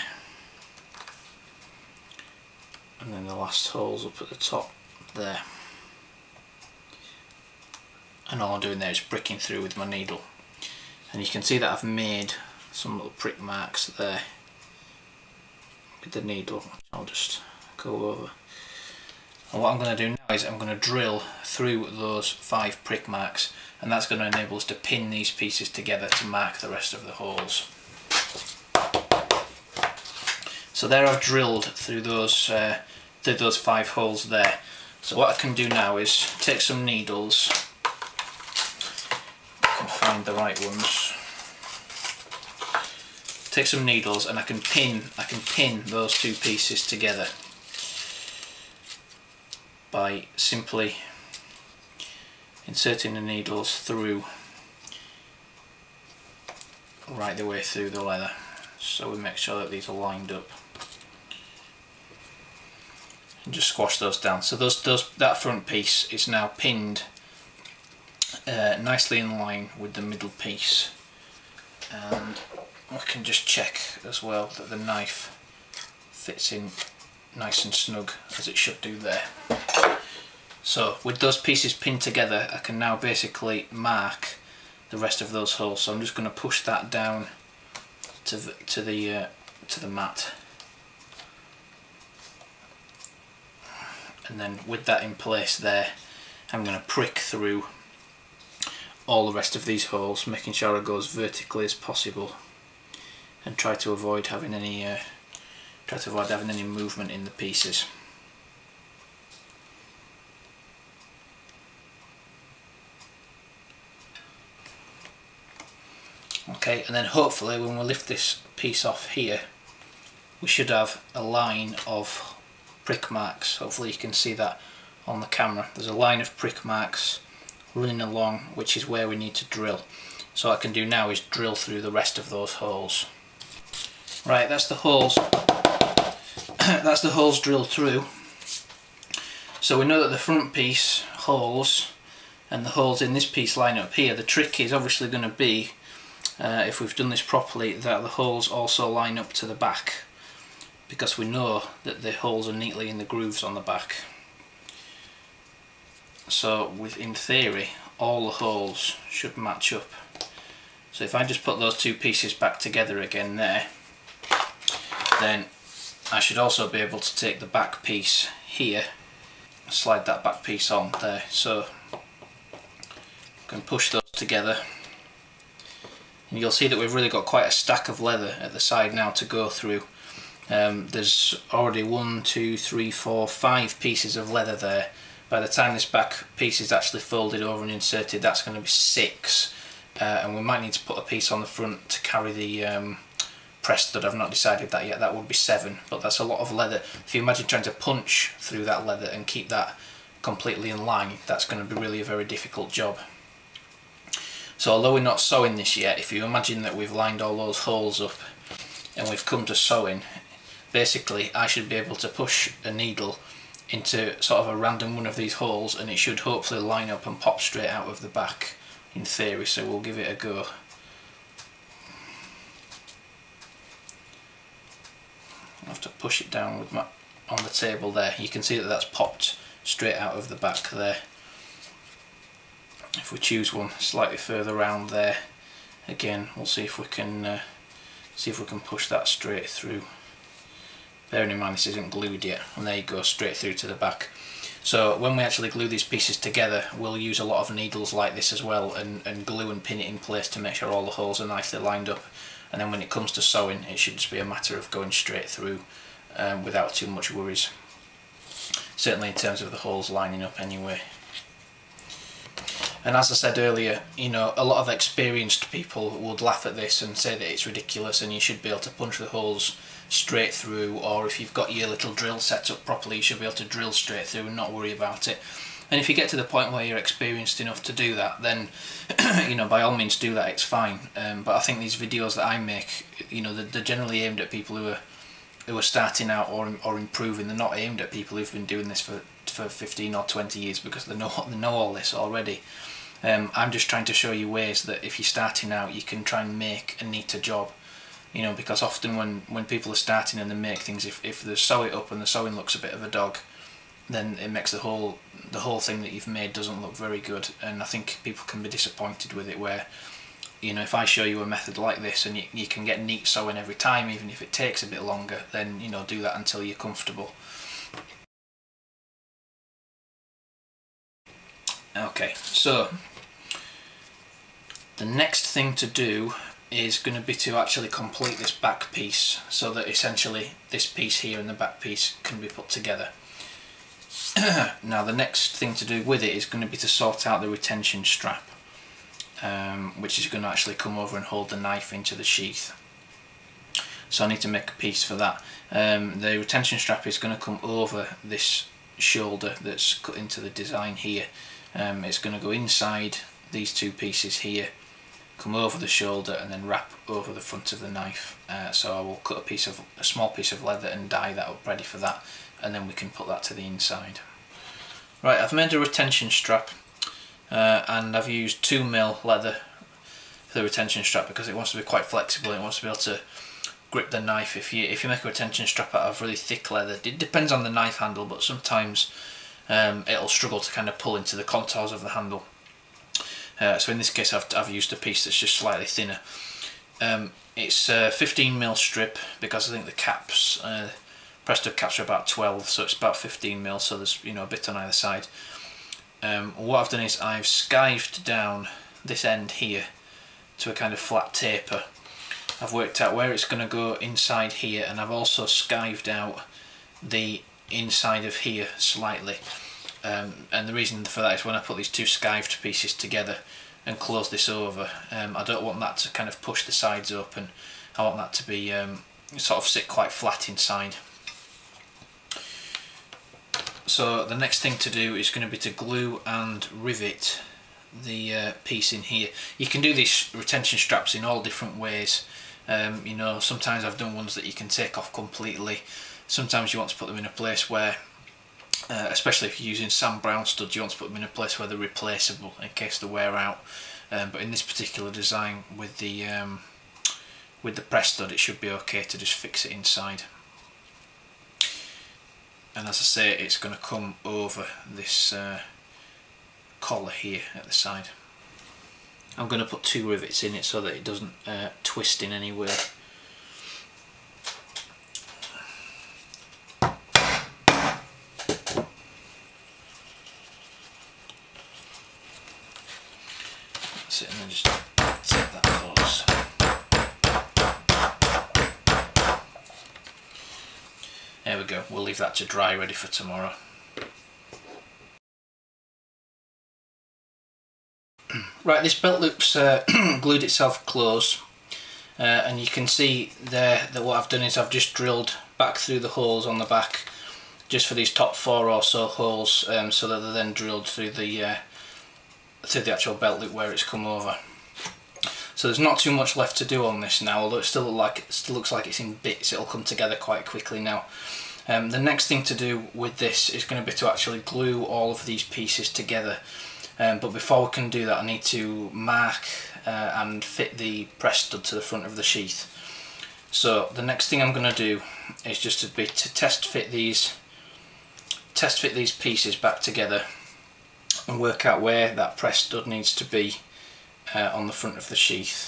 and then the last holes up at the top there. And all I'm doing there is pricking through with my needle, and you can see that I've made some little prick marks there with the needle. I'll just go over, and what I'm going to do now is I'm going to drill through those five prick marks, and that's going to enable us to pin these pieces together to mark the rest of the holes. So there I've drilled through those uh, through those five holes there. So what I can do now is take some needles, find the right ones, take some needles, and I can pin I can pin those two pieces together by simply inserting the needles through right the way through the leather, so we make sure that these are lined up, and just squash those down. So those, those that front piece is now pinned Uh, nicely in line with the middle piece, and I can just check as well that the knife fits in nice and snug as it should do there. So with those pieces pinned together, I can now basically mark the rest of those holes. So I'm just going to push that down to the, to the uh, to the mat, and then with that in place there, I'm going to prick through all the rest of these holes, making sure it goes vertically as possible, and try to avoid having any uh, try to avoid having any movement in the pieces. Okay, and then hopefully when we lift this piece off here, we should have a line of prick marks. Hopefully you can see that on the camera. There's a line of prick marks running along, which is where we need to drill. So what I can do now is drill through the rest of those holes. Right, that's the holes that's the holes drilled through. So we know that the front piece holes and the holes in this piece line up here. The trick is obviously going to be, uh, if we've done this properly, that the holes also line up to the back, because we know that the holes are neatly in the grooves on the back. So with, in theory, all the holes should match up. So if I just put those two pieces back together again there, then I should also be able to take the back piece here, slide that back piece on there. So I can push those together, and you'll see that we've really got quite a stack of leather at the side now to go through. Um, there's already one, two, three, four, five pieces of leather there. By the time this back piece is actually folded over and inserted, that's going to be six, uh, and we might need to put a piece on the front to carry the um, press stud. I've not decided that yet. That would be seven, but that's a lot of leather. If you imagine trying to punch through that leather and keep that completely in line, that's going to be really a very difficult job. So although we're not sewing this yet, if you imagine that we've lined all those holes up and we've come to sewing, basically I should be able to push a needle into sort of a random one of these holes, and it should hopefully line up and pop straight out of the back in theory, so we'll give it a go. I have to push it down with my on the table there. You can see that that's popped straight out of the back there. If we choose one slightly further round there, again we'll see if we can uh, see if we can push that straight through. Bearing in mind this isn't glued yet, and there you go, straight through to the back. So when we actually glue these pieces together, we'll use a lot of needles like this as well, and, and glue and pin it in place to make sure all the holes are nicely lined up. And then when it comes to sewing, it should just be a matter of going straight through um, without too much worries. Certainly in terms of the holes lining up anyway. And as I said earlier, you know, a lot of experienced people would laugh at this and say that it's ridiculous and you should be able to punch the holes straight through, or if you've got your little drill set up properly, you should be able to drill straight through and not worry about it. And if you get to the point where you're experienced enough to do that, then you know, by all means do that, it's fine. Um, but I think these videos that I make, you know, they're, they're generally aimed at people who are who are starting out or or improving. They're not aimed at people who've been doing this for for fifteen or twenty years because they know they know all this already. Um, I'm just trying to show you ways that if you're starting out, you can try and make a neater job. You know, because often when when people are starting and they make things, if if they sew it up and the sewing looks a bit of a dog, then it makes the whole the whole thing that you've made doesn't look very good. And I think people can be disappointed with it, where, you know, if I show you a method like this and you, you can get neat sewing every time, even if it takes a bit longer, then, you know, do that until you're comfortable. Okay, so the next thing to do is going to be to actually complete this back piece, so that essentially this piece here and the back piece can be put together. Now the next thing to do with it is going to be to sort out the retention strap, um, which is going to actually come over and hold the knife into the sheath. So I need to make a piece for that. Um, the retention strap is going to come over this shoulder that's cut into the design here. Um, it's going to go inside these two pieces here, come over the shoulder, and then wrap over the front of the knife. Uh, so I will cut a piece of a small piece of leather and dye that up ready for that, and then we can put that to the inside. Right, I've made a retention strap, uh, and I've used two mil leather for the retention strap because it wants to be quite flexible. It wants to be able to grip the knife. If you if you make a retention strap out of really thick leather, it depends on the knife handle, but sometimes um, it'll struggle to kind of pull into the contours of the handle. Uh, so in this case I've, I've used a piece that's just slightly thinner. Um, it's a fifteen mil strip because I think the caps, uh, Presto caps are about twelve, so it's about fifteen mil, so there's, you know, a bit on either side. Um, what I've done is I've skived down this end here to a kind of flat taper. I've worked out where it's going to go inside here, and I've also skived out the inside of here slightly. Um, and the reason for that is when I put these two skived pieces together and close this over, um, I don't want that to kind of push the sides open. I want that to be um, sort of sit quite flat inside. So the next thing to do is going to be to glue and rivet the uh, piece in here. You can do these retention straps in all different ways. Um, you know, sometimes I've done ones that you can take off completely. Sometimes you want to put them in a place where, Uh, especially if you're using Sam Brown studs, you want to put them in a place where they're replaceable in case they wear out. Um, but in this particular design with the um, with the press stud, it should be okay to just fix it inside. And as I say, it's going to come over this uh, collar here at the side. I'm going to put two rivets in it so that it doesn't uh, twist in any way. It and then just take that close. There we go, we'll leave that to dry, ready for tomorrow. Right, this belt loop's uh, glued itself closed, uh, and you can see there that what I've done is I've just drilled back through the holes on the back, just for these top four or so holes, um, so that they're then drilled through the uh, through the actual belt loop where it's come over. So there's not too much left to do on this now, although it still look like it still looks like it's in bits. It'll come together quite quickly now. Um, the next thing to do with this is going to be to actually glue all of these pieces together. Um, but before we can do that, I need to mark uh, and fit the press stud to the front of the sheath. So the next thing I'm going to do is just to be to test fit these test fit these pieces back together and work out where that press stud needs to be uh, on the front of the sheath.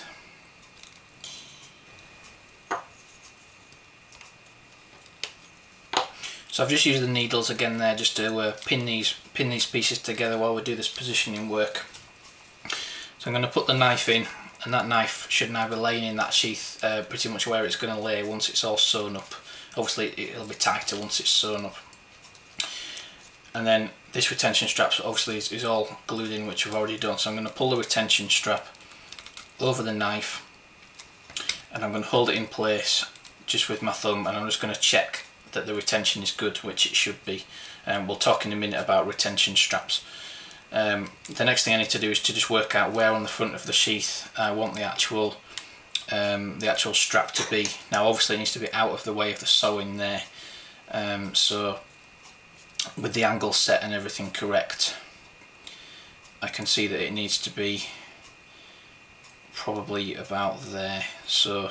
So I've just used the needles again there just to uh, pin these pin these pieces together while we do this positioning work. So I'm going to put the knife in, and that knife should now be laying in that sheath uh, pretty much where it's going to lay once it's all sewn up. Obviously it'll be tighter once it's sewn up. And then this retention strap obviously is, is all glued in, which we've already done. So I'm going to pull the retention strap over the knife, and I'm going to hold it in place just with my thumb, and I'm just going to check that the retention is good, which it should be. Um, we'll talk in a minute about retention straps. Um, the next thing I need to do is to just work out where on the front of the sheath I want the actual um, the actual strap to be. Now obviously it needs to be out of the way of the sewing there, um, so with the angle set and everything correct, I can see that it needs to be probably about there. So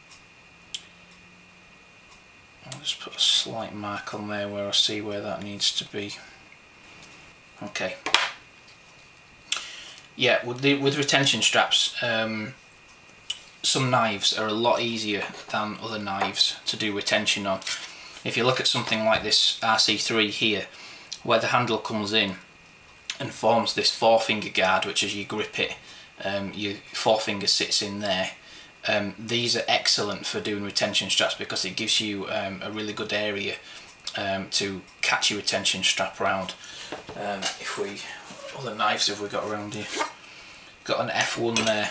I'll just put a slight mark on there where I see where that needs to be. Okay. Yeah, with the with retention straps, um, some knives are a lot easier than other knives to do retention on. If you look at something like this R C three here, where the handle comes in and forms this forefinger guard, which as you grip it, um, your forefinger sits in there. Um, these are excellent for doing retention straps because it gives you um, a really good area um, to catch your retention strap round. Um, if we, what other knives have we got around here? Got an F one there.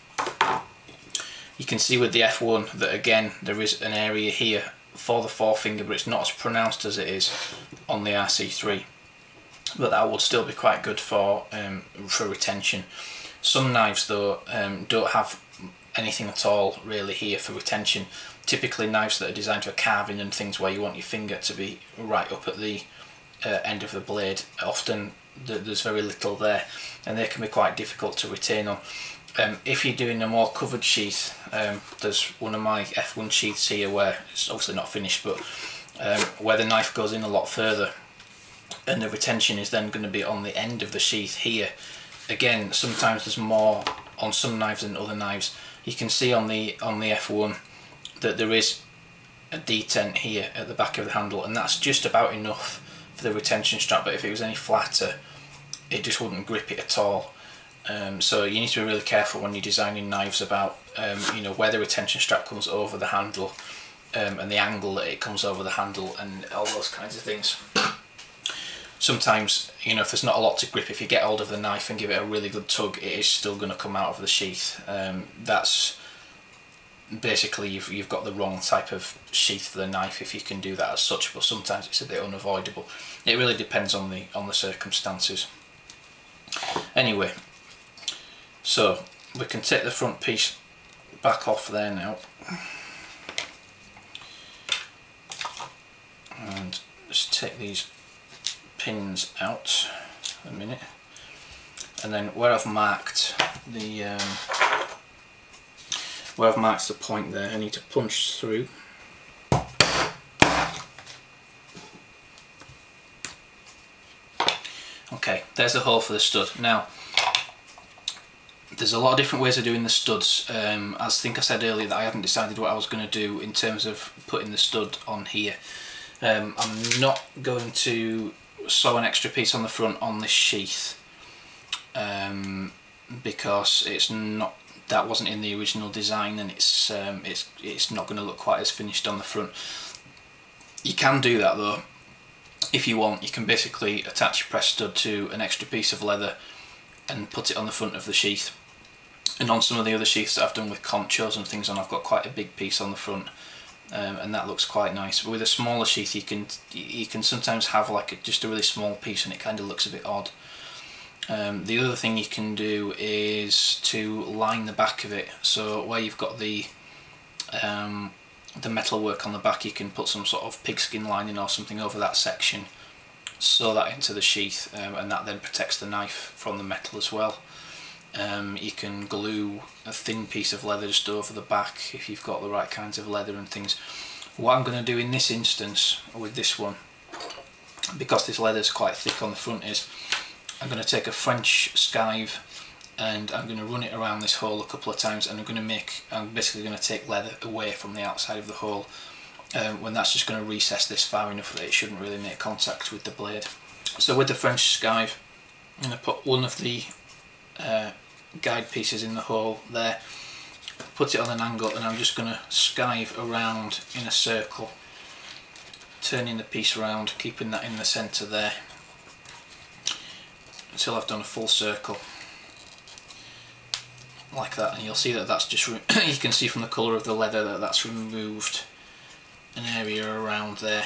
You can see with the F one that again there is an area here for the forefinger, but it's not as pronounced as it is on the R C three. But that would still be quite good for um, for retention. Some knives though um, don't have anything at all really here for retention. Typically knives that are designed for carving and things where you want your finger to be right up at the uh, end of the blade, often th there's very little there, and they can be quite difficult to retain on. Um, if you're doing a more covered sheath, um, there's one of my F one sheaths here where it's obviously not finished, but um, where the knife goes in a lot further and the retention is then going to be on the end of the sheath here. Again, sometimes there's more on some knives than other knives. You can see on the on the F one that there is a detent here at the back of the handle, and that's just about enough for the retention strap, but if it was any flatter it just wouldn't grip it at all. Um, so you need to be really careful when you're designing knives about um, you know, where the retention strap comes over the handle um, and the angle that it comes over the handle and all those kinds of things. Sometimes, you know, if there's not a lot to grip, if you get hold of the knife and give it a really good tug, it is still going to come out of the sheath. Um, that's basically you've, you've got the wrong type of sheath for the knife if you can do that as such, but sometimes it's a bit unavoidable. It really depends on the on the circumstances. Anyway, so we can take the front piece back off there now and just take these pins out a minute, and then where I've marked the um, where I've marked the point there, I need to punch through. Okay, there's the hole for the stud. Now there's a lot of different ways of doing the studs. Um, as I think I said earlier that I haven't decided what I was going to do in terms of putting the stud on here. Um, I'm not going to sew an extra piece on the front on this sheath um, because it's not, that wasn't in the original design, and it's um, it's it's not going to look quite as finished on the front. You can do that though if you want. You can basically attach your press stud to an extra piece of leather and put it on the front of the sheath. And on some of the other sheaths that I've done with conchos and things on, I've got quite a big piece on the front. Um, and that looks quite nice. But with a smaller sheath you can you can sometimes have like a, just a really small piece and it kind of looks a bit odd. Um, the other thing you can do is to line the back of it, so where you've got the um, the metal work on the back, you can put some sort of pigskin lining or something over that section, sew that into the sheath, um, and that then protects the knife from the metal as well. Um, you can glue a thin piece of leather just over the back if you've got the right kinds of leather and things. What I'm going to do in this instance with this one, because this leather is quite thick on the front, is I'm going to take a French skive and I'm going to run it around this hole a couple of times, and I'm going to make, I'm basically going to take leather away from the outside of the hole, um, when that's just going to recess this far enough that it shouldn't really make contact with the blade. So with the French skive, I'm going to put one of the uh, guide pieces in the hole there, put it on an angle, and I'm just going to skive around in a circle, turning the piece around, keeping that in the centre there until I've done a full circle like that. And you'll see that that's just you can see from the colour of the leather that that's removed an area around there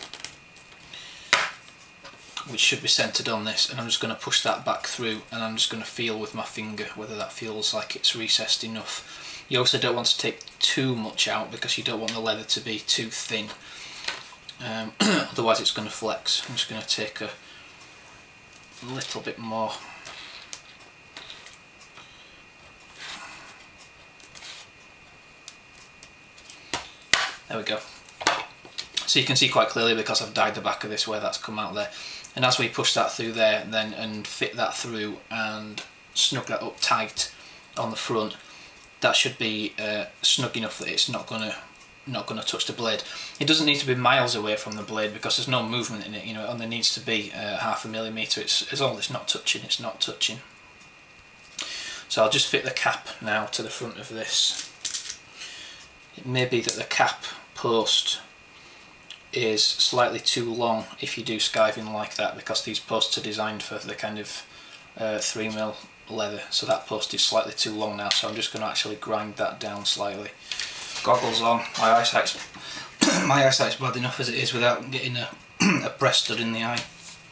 which should be centred on this, and I'm just going to push that back through, and I'm just going to feel with my finger whether that feels like it's recessed enough. You also don't want to take too much out because you don't want the leather to be too thin, um, otherwise it's going to flex. I'm just going to take a little bit more. There we go. So you can see quite clearly, because I've dyed the back of this, where that's come out there. And as we push that through there then and fit that through and snug that up tight on the front, that should be uh, snug enough that it's not gonna not gonna touch the blade. It doesn't need to be miles away from the blade because there's no movement in it. You know, it only needs to be uh, half a millimetre. It's as long as it's not touching, it's not touching. So I'll just fit the cap now to the front of this. It may be that the cap post is slightly too long if you do skiving like that, because these posts are designed for the kind of uh, three mil leather, so that post is slightly too long now, so I'm just going to actually grind that down slightly. Goggles on, my eyesight's my eyesight's bad enough as it is without getting a, a press stud in the eye.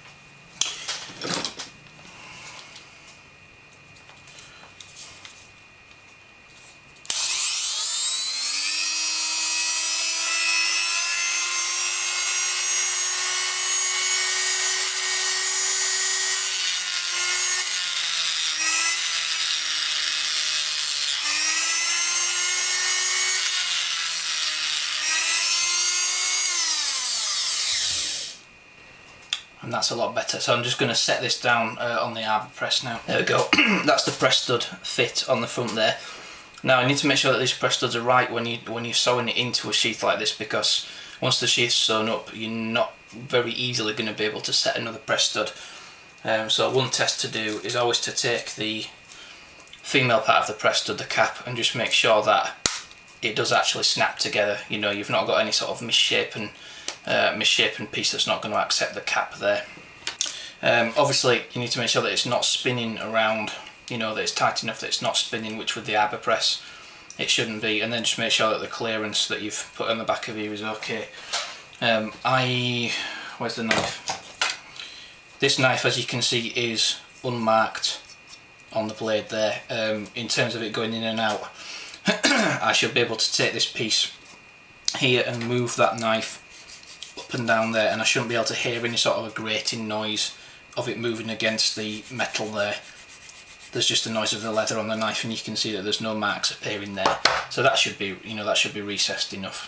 And that's a lot better. So I'm just going to set this down uh, on the arbor press now. There we go. That's the press stud fit on the front there. Now I need to make sure that these press studs are right when you when you're sewing it into a sheath like this, because once the sheath's sewn up, you're not very easily going to be able to set another press stud. Um, so one test to do is always to take the female part of the press stud, the cap, and just make sure that it does actually snap together. You know, you've not got any sort of misshapen Uh, misshapen piece that's not going to accept the cap there. Um, obviously you need to make sure that it's not spinning around, you know, that it's tight enough that it's not spinning, which with the arbor press it shouldn't be, and then just make sure that the clearance that you've put on the back of here is okay. Um, I, where's the knife? This knife, as you can see, is unmarked on the blade there. Um, in terms of it going in and out, I should be able to take this piece here and move that knife up and down there, and I shouldn't be able to hear any sort of a grating noise of it moving against the metal there. There's just the noise of the leather on the knife, and you can see that there's no marks appearing there. So that should be, you know, that should be recessed enough.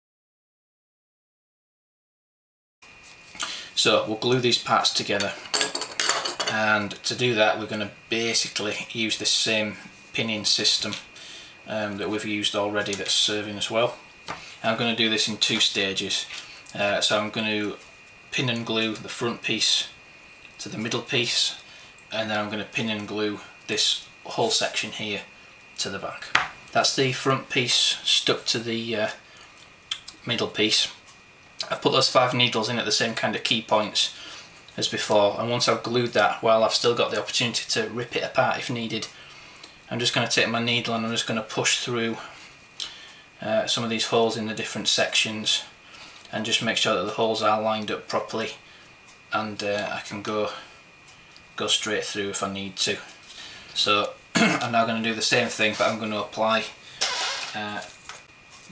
So we'll glue these parts together, and to do that we're going to basically use this same pinning system um, that we've used already that's serving us well. And I'm going to do this in two stages. Uh, so I'm going to pin and glue the front piece to the middle piece, and then I'm going to pin and glue this whole section here to the back. That's the front piece stuck to the uh, middle piece. I've put those five needles in at the same kind of key points as before, and once I've glued that, well, I've still got the opportunity to rip it apart if needed. I'm just going to take my needle and I'm just going to push through uh, some of these holes in the different sections, and just make sure that the holes are lined up properly, and uh, I can go go straight through if I need to. So I'm now going to do the same thing, but I'm going to apply uh,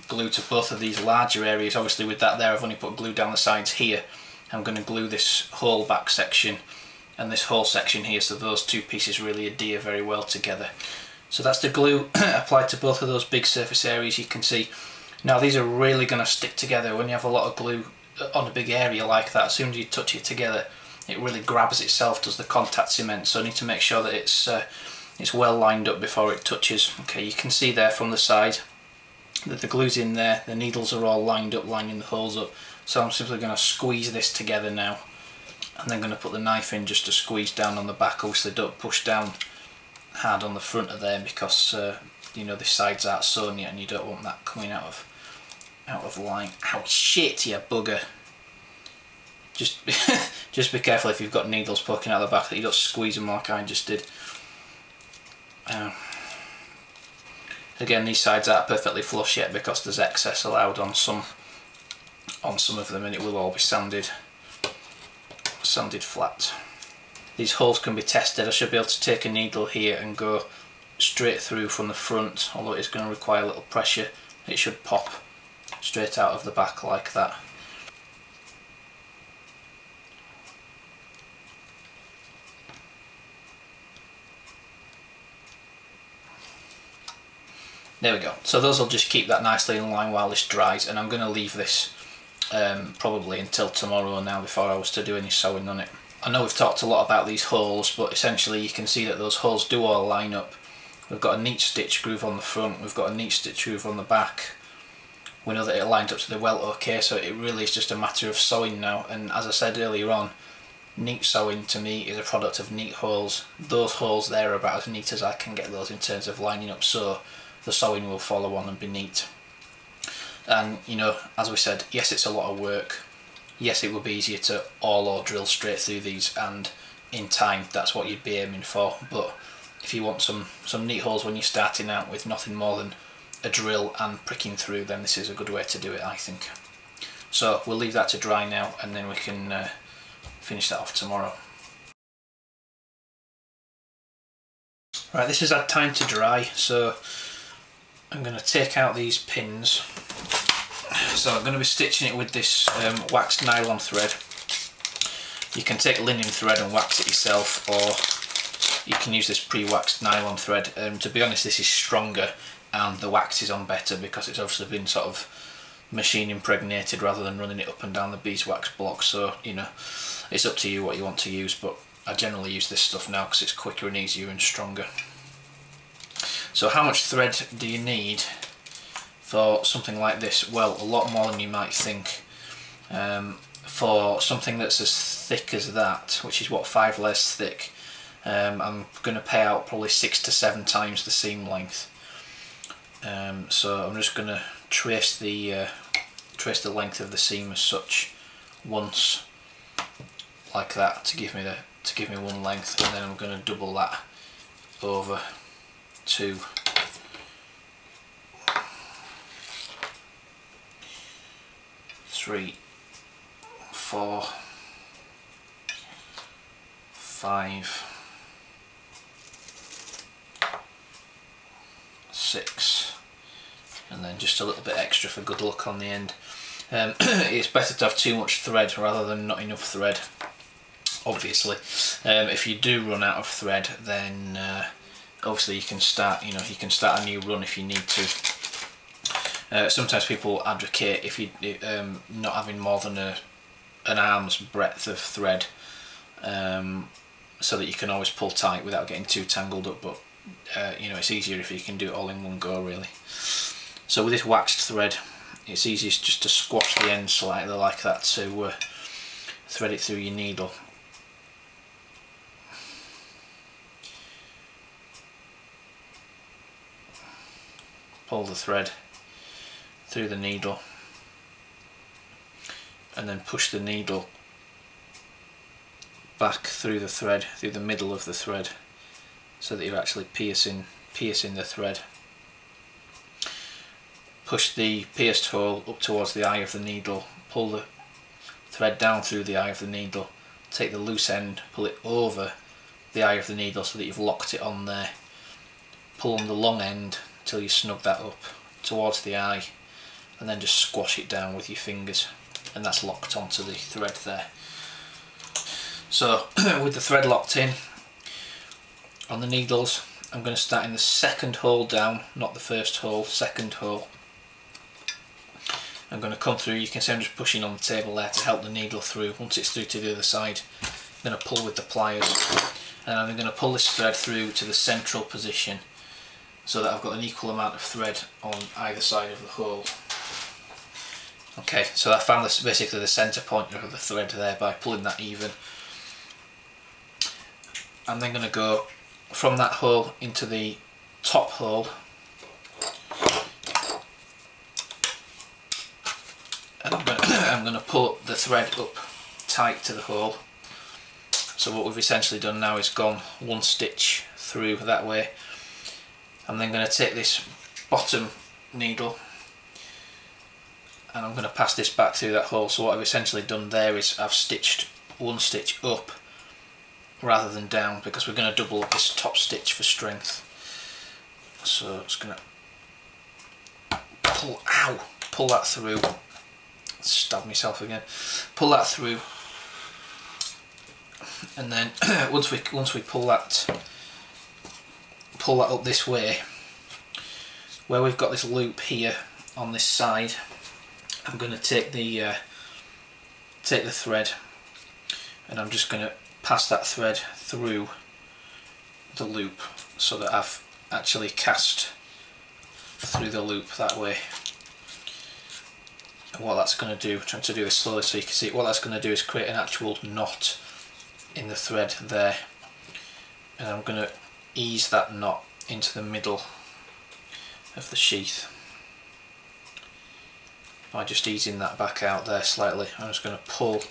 glue to both of these larger areas. Obviously with that there I've only put glue down the sides here. I'm going to glue this whole back section and this whole section here, so those two pieces really adhere very well together. So that's the glue applied to both of those big surface areas you can see. Now these are really going to stick together when you have a lot of glue on a big area like that. As soon as you touch it together it really grabs itself, does the contact cement, so I need to make sure that it's uh, it's well lined up before it touches. Okay, you can see there from the side that the glue's in there, the needles are all lined up, lining the holes up, so I'm simply going to squeeze this together now and then going to put the knife in just to squeeze down on the back. Obviously don't push down hard on the front of there because uh, you know, this side's out sewn yet and you don't want that coming out of out of line. Ow, shit, you bugger. Just, just be careful if you've got needles poking out the back that you don't squeeze them like I just did. Um, again, these sides aren't perfectly flush yet because there's excess allowed on some on some of them, and it will all be sanded sanded flat. These holes can be tested. I should be able to take a needle here and go straight through from the front, although it's going to require a little pressure. It should pop straight out of the back like that. There we go. So those will just keep that nicely in line while this dries, and I'm going to leave this um, probably until tomorrow now before I was to do any sewing on it. I know we've talked a lot about these holes, but essentially you can see that those holes do all line up. We've got a neat stitch groove on the front, we've got a neat stitch groove on the back. We know that it lined up to the welt okay, so it really is just a matter of sewing now. And as I said earlier on, neat sewing to me is a product of neat holes. Those holes there are about as neat as I can get those in terms of lining up, so the sewing will follow on and be neat. And you know, as we said, yes, it's a lot of work. Yes, it would be easier to awl or drill straight through these, and in time that's what you'd be aiming for. But if you want some some neat holes when you're starting out with nothing more than a drill and pricking through, then this is a good way to do it, I think. So we'll leave that to dry now, and then we can uh, finish that off tomorrow. Right, this has had time to dry, so I'm going to take out these pins. So I'm going to be stitching it with this um, waxed nylon thread. You can take linen thread and wax it yourself, or you can use this pre-waxed nylon thread. Um, to be honest, this is stronger and the wax is on better because it's obviously been sort of machine impregnated rather than running it up and down the beeswax block. So, you know, it's up to you what you want to use, but I generally use this stuff now because it's quicker and easier and stronger. So how much thread do you need for something like this? Well, a lot more than you might think. Um, for something that's as thick as that, which is what, five layers thick, um, I'm going to pay out probably six to seven times the seam length. Um, so I'm just going to trace the uh, trace the length of the seam as such once, like that, to give me the to give me one length, and then I'm going to double that over two. Three, four, five, six, and then just a little bit extra for good luck on the end. Um, it's better to have too much thread rather than not enough thread, obviously. Um, if you do run out of thread, then uh, obviously you can start, you know, you can start a new run if you need to. Uh, sometimes people advocate if you um, not having more than a an arm's breadth of thread, um, so that you can always pull tight without getting too tangled up. But uh, you know, it's easier if you can do it all in one go, really. So with this waxed thread, it's easiest just to squash the ends slightly like that to uh, thread it through your needle. Pull the thread through the needle and then push the needle back through the thread, through the middle of the thread, so that you're actually piercing piercing the thread. Push the pierced hole up towards the eye of the needle, pull the thread down through the eye of the needle, take the loose end, pull it over the eye of the needle so that you've locked it on there, pull on the long end till you snug that up towards the eye, and then just squash it down with your fingers, and that's locked onto the thread there. So with the thread locked in on the needles, I'm going to start in the second hole down, not the first hole, second hole. I'm going to come through, you can see I'm just pushing on the table there to help the needle through. Once it's through to the other side, I'm going to pull with the pliers, and I'm going to pull this thread through to the central position so that I've got an equal amount of thread on either side of the hole. Okay, so I found this basically the centre point of the thread there by pulling that even. I'm then going to go from that hole into the top hole, and I'm going to, I'm going to pull the thread up tight to the hole. So what we've essentially done now is gone one stitch through that way. I'm then going to take this bottom needle and I'm going to pass this back through that hole. So what I've essentially done there is I've stitched one stitch up rather than down, because we're going to double up this top stitch for strength. So it's going to pull, ow, pull that through, stab myself again, pull that through, and then once we once we pull that pull that up this way, where we've got this loop here on this side, I'm going to take the uh, take the thread, and I'm just going to pass that thread through the loop so that I've actually cast through the loop that way. And what that's going to do, I'm trying to do this slowly so you can see it, what that's going to do is create an actual knot in the thread there, and I'm going to ease that knot into the middle of the sheath by just easing that back out there slightly. I'm just going to pull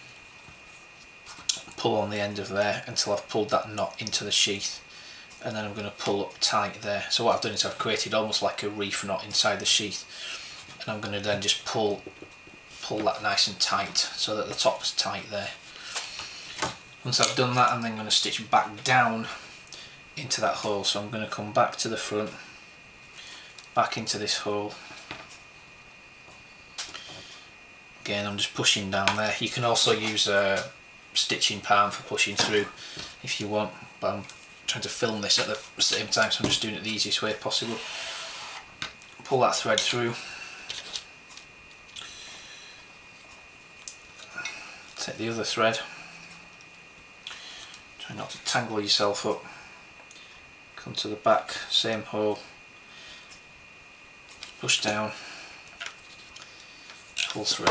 pull on the end of there until I've pulled that knot into the sheath, and then I'm going to pull up tight there. So what I've done is I've created almost like a reef knot inside the sheath, and I'm going to then just pull pull that nice and tight so that the top's tight there. Once I've done that, I'm then going to stitch back down into that hole. So I'm going to come back to the front, back into this hole. Again, I'm just pushing down there. You can also use a stitching palm for pushing through if you want, but I'm trying to film this at the same time, so I'm just doing it the easiest way possible. Pull that thread through, take the other thread, try not to tangle yourself up, come to the back, same hole, push down, pull through.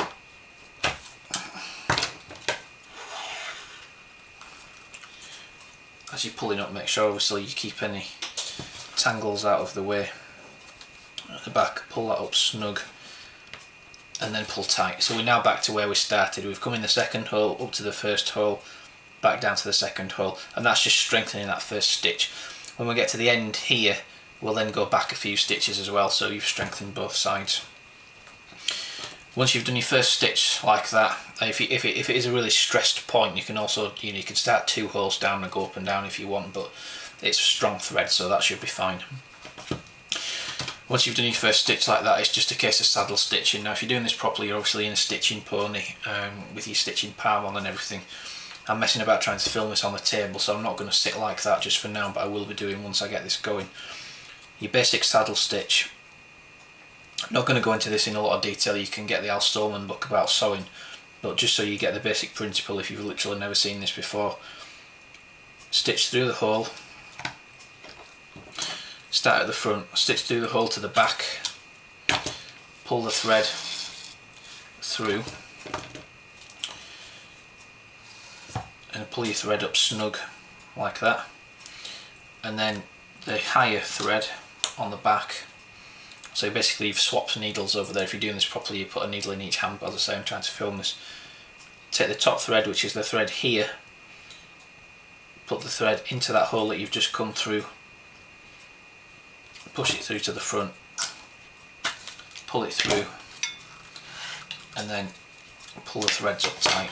As you're pulling up, make sure obviously you keep any tangles out of the way. At the back, pull that up snug and then pull tight. So we're now back to where we started. We've come in the second hole, up to the first hole, back down to the second hole, and that's just strengthening that first stitch. When we get to the end here, we'll then go back a few stitches as well, so you've strengthened both sides. Once you've done your first stitch like that, if, you, if, it, if it is a really stressed point, you can also, you know, you can start two holes down and go up and down if you want, but it's strong thread, so that should be fine. Once you've done your first stitch like that, it's just a case of saddle stitching. Now if you're doing this properly, you're obviously in a stitching pony um, with your stitching palm on and everything. I'm messing about trying to film this on the table, so I'm not going to sit like that just for now, but I will be doing once I get this going. Your basic saddle stitch. I'm not going to go into this in a lot of detail. You can get the Al Stolman book about sewing, but just so you get the basic principle if you've literally never seen this before. Stitch through the hole, start at the front, stitch through the hole to the back, pull the thread through and pull your thread up snug like that, and then the higher thread on the back. So basically you've swapped needles over there. If you're doing this properly, you put a needle in each hand, but as I say, I'm trying to film this. Take the top thread, which is the thread here, put the thread into that hole that you've just come through, push it through to the front, pull it through, and then pull the threads up tight.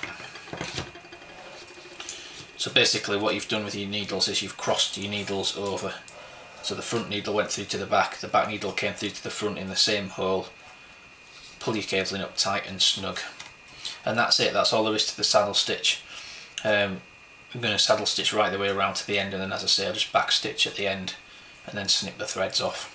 So basically what you've done with your needles is you've crossed your needles over. So the front needle went through to the back, the back needle came through to the front in the same hole, pull your cabling up tight and snug. And that's it, that's all there is to the saddle stitch. Um, I'm going to saddle stitch right the way around to the end, and then, as I say, I'll just back stitch at the end and then snip the threads off.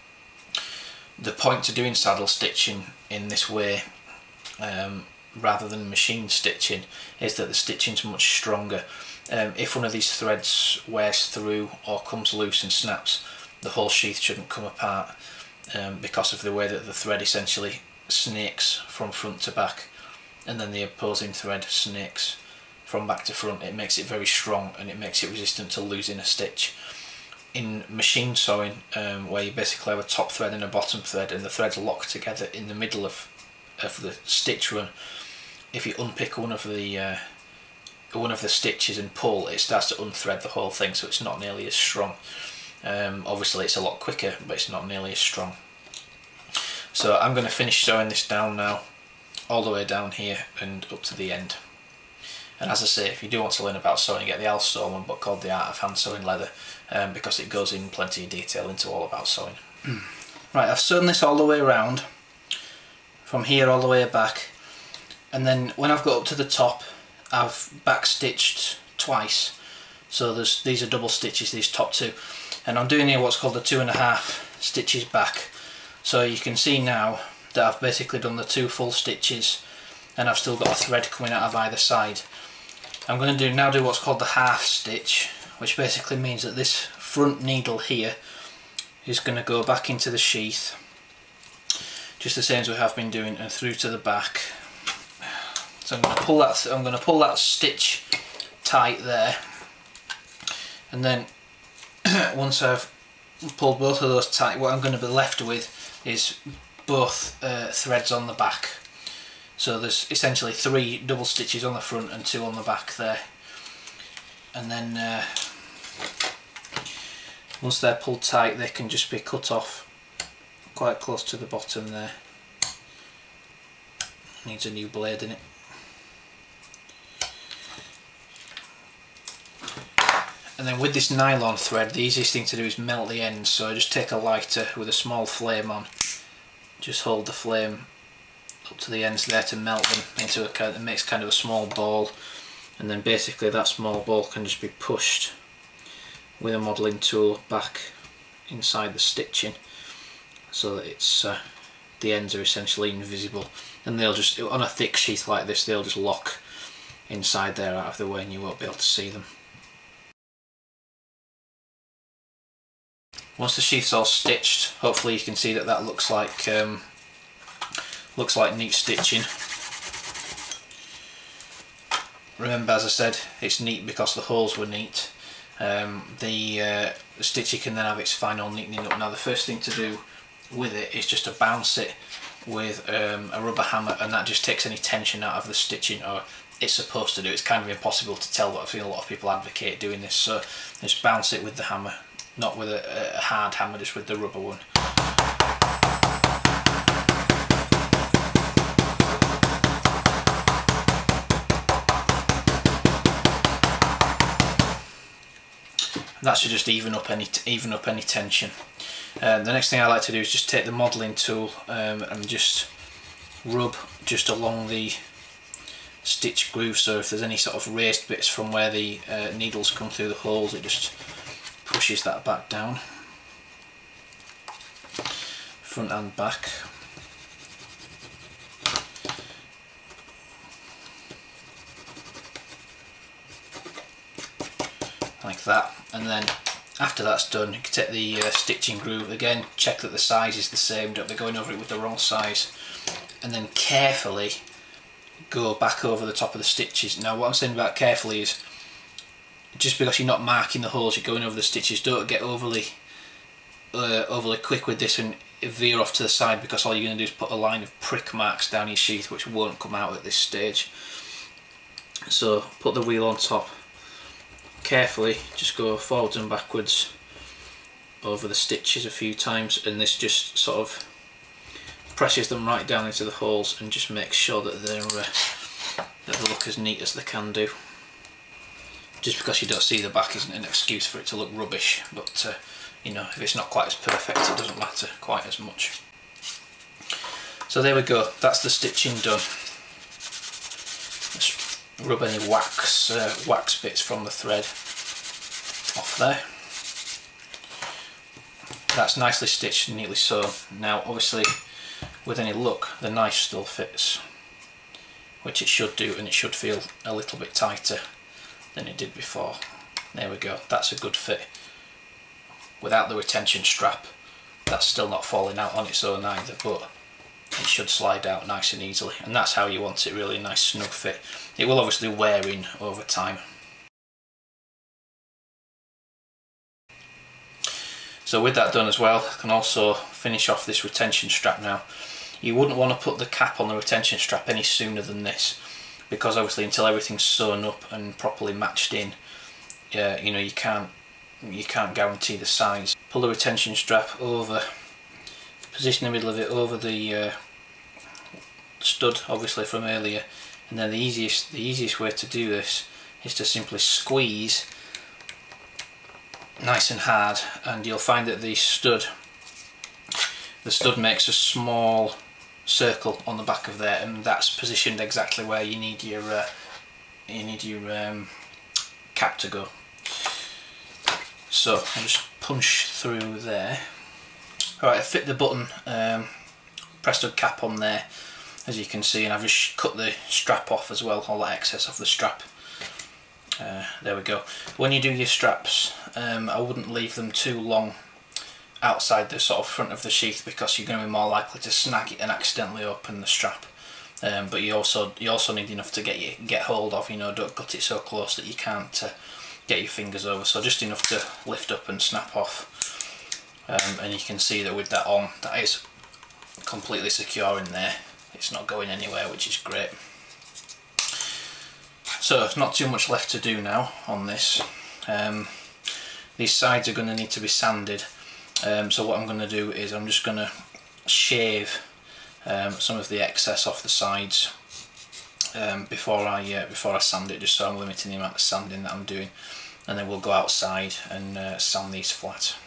The point to doing saddle stitching in this way, um, rather than machine stitching, is that the stitching's much stronger. Um, if one of these threads wears through or comes loose and snaps, the whole sheath shouldn't come apart, um, because of the way that the thread essentially snakes from front to back, and then the opposing thread snakes from back to front. It makes it very strong and it makes it resistant to losing a stitch. In machine sewing, um, where you basically have a top thread and a bottom thread and the threads lock together in the middle of, of the stitch run, if you unpick one of the uh, one of the stitches and pull, it starts to unthread the whole thing, so it's not nearly as strong. Um, obviously it's a lot quicker, but it's not nearly as strong. So I'm going to finish sewing this down now, all the way down here and up to the end. And as I say, if you do want to learn about sewing, get the Al Stolman book called The Art of Hand Sewing Leather, um, because it goes in plenty of detail into all about sewing. Right, I've sewn this all the way around, from here all the way back, and then when I've got up to the top, I've back stitched twice. So there's these are double stitches, these top two, and I'm doing here what's called the two and a half stitches back. So you can see now that I've basically done the two full stitches, and I've still got a thread coming out of either side. I'm going to do now do what's called the half stitch, which basically means that this front needle here is going to go back into the sheath, just the same as we have been doing, and through to the back. So I'm going to pull that. I'm going to pull that stitch tight there, and then once I've pulled both of those tight, what I'm going to be left with is both uh, threads on the back. So there's essentially three double stitches on the front and two on the back there, and then uh, once they're pulled tight, they can just be cut off quite close to the bottom there. Needs a new blade in it. And then with this nylon thread, the easiest thing to do is melt the ends. So I just take a lighter with a small flame on, just hold the flame up to the ends there to melt them into a kind, it makes kind of a small ball, and then basically that small ball can just be pushed with a modelling tool back inside the stitching, so that it's uh, the ends are essentially invisible, and they'll just, on a thick sheath like this, they'll just lock inside there out of the way and you won't be able to see them. Once the sheath's all stitched, hopefully you can see that that looks like um, looks like neat stitching. Remember, as I said, it's neat because the holes were neat. Um, the, uh, the stitching can then have its final neatening up. Now the first thing to do with it is just to bounce it with um, a rubber hammer, and that just takes any tension out of the stitching, or it's supposed to do. It's kind of impossible to tell, but I've seen a lot of people advocate doing this. So just bounce it with the hammer, not with a, a hard hammer, just with the rubber one. That should just even up any even up any tension. Uh, the next thing I like to do is just take the modelling tool um, and just rub just along the stitch groove. So if there's any sort of raised bits from where the uh, needles come through the holes, it just pushes that back down, front and back. Like that. And then after that's done, you can take the uh, stitching groove again, check that the size is the same, don't be going over it with the wrong size, and then carefully go back over the top of the stitches. Now what I'm saying about carefully is, just because you're not marking the holes, you're going over the stitches, don't get overly uh, overly quick with this and veer off to the side, because all you're going to do is put a line of prick marks down your sheath which won't come out at this stage. So put the wheel on top, carefully just go forwards and backwards over the stitches a few times, and this just sort of presses them right down into the holes and just makes sure that they're uh, that they look as neat as they can do. Just because you don't see the back isn't an excuse for it to look rubbish, but uh, you know, if it's not quite as perfect, it doesn't matter quite as much. So there we go, that's the stitching done. Let's rub any wax, uh, wax bits from the thread off there. That's nicely stitched and neatly sewn. Now obviously with any luck the knife still fits, which it should do, and it should feel a little bit tighter than it did before. There we go, that's a good fit. Without the retention strap, that's still not falling out on its own either, but it should slide out nice and easily, and that's how you want it, really, nice snug fit. It will obviously wear in over time. So with that done as well, I can also finish off this retention strap now. You wouldn't want to put the cap on the retention strap any sooner than this, because obviously until everything's sewn up and properly matched in, uh, you know, you can't you can't guarantee the size. Pull the retention strap over, position the middle of it over the uh, stud, obviously from earlier, and then the easiest the easiest way to do this is to simply squeeze nice and hard, and you'll find that the stud the stud makes a small circle on the back of there, and that's positioned exactly where you need your uh, you need your um, cap to go. So I'll just punch through there. Alright, I fit the button um, press stud cap on there, as you can see, and I've just cut the strap off as well, all that excess off the strap. Uh, there we go. When you do your straps, um, I wouldn't leave them too long outside the sort of front of the sheath, because you're going to be more likely to snag it and accidentally open the strap. Um, but you also you also need enough to get you get hold of. You know, don't gut it so close that you can't uh, get your fingers over. So just enough to lift up and snap off. Um, and you can see that with that on, that is completely secure in there. It's not going anywhere, which is great. So it's not too much left to do now on this. Um, these sides are going to need to be sanded. Um, so what I'm going to do is I'm just going to shave um, some of the excess off the sides um, before I uh, before I sand it, just so I'm limiting the amount of sanding that I'm doing, and then we'll go outside and uh, sand these flat.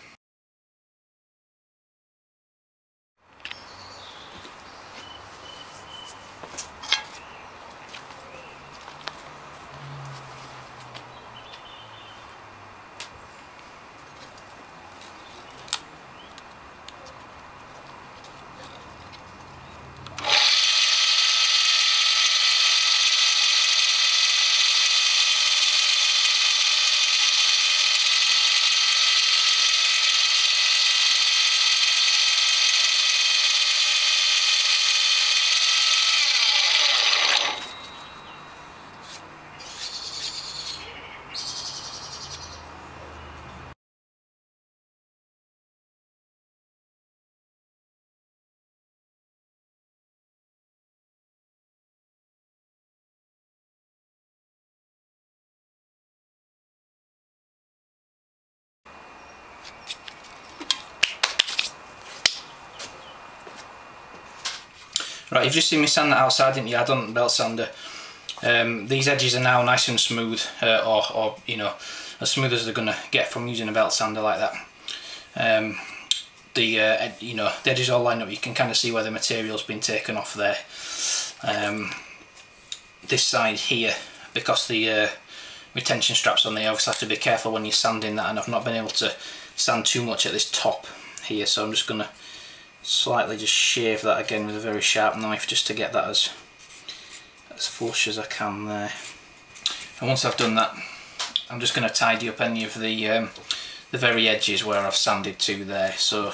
Right, you've just seen me sand that outside, didn't you? I done belt sander. Um, these edges are now nice and smooth, uh, or, or you know, as smooth as they're gonna get from using a belt sander like that. Um, the uh, you know, the edges all line up. You can kind of see where the material's been taken off there. Um, this side here, because the uh, retention straps on there, obviously have to be careful when you're sanding that, and I've not been able to sand too much at this top here, so I'm just gonna slightly just shave that again with a very sharp knife, just to get that as as flush as I can there. And once I've done that, I'm just going to tidy up any of the um, the very edges where I've sanded to there. So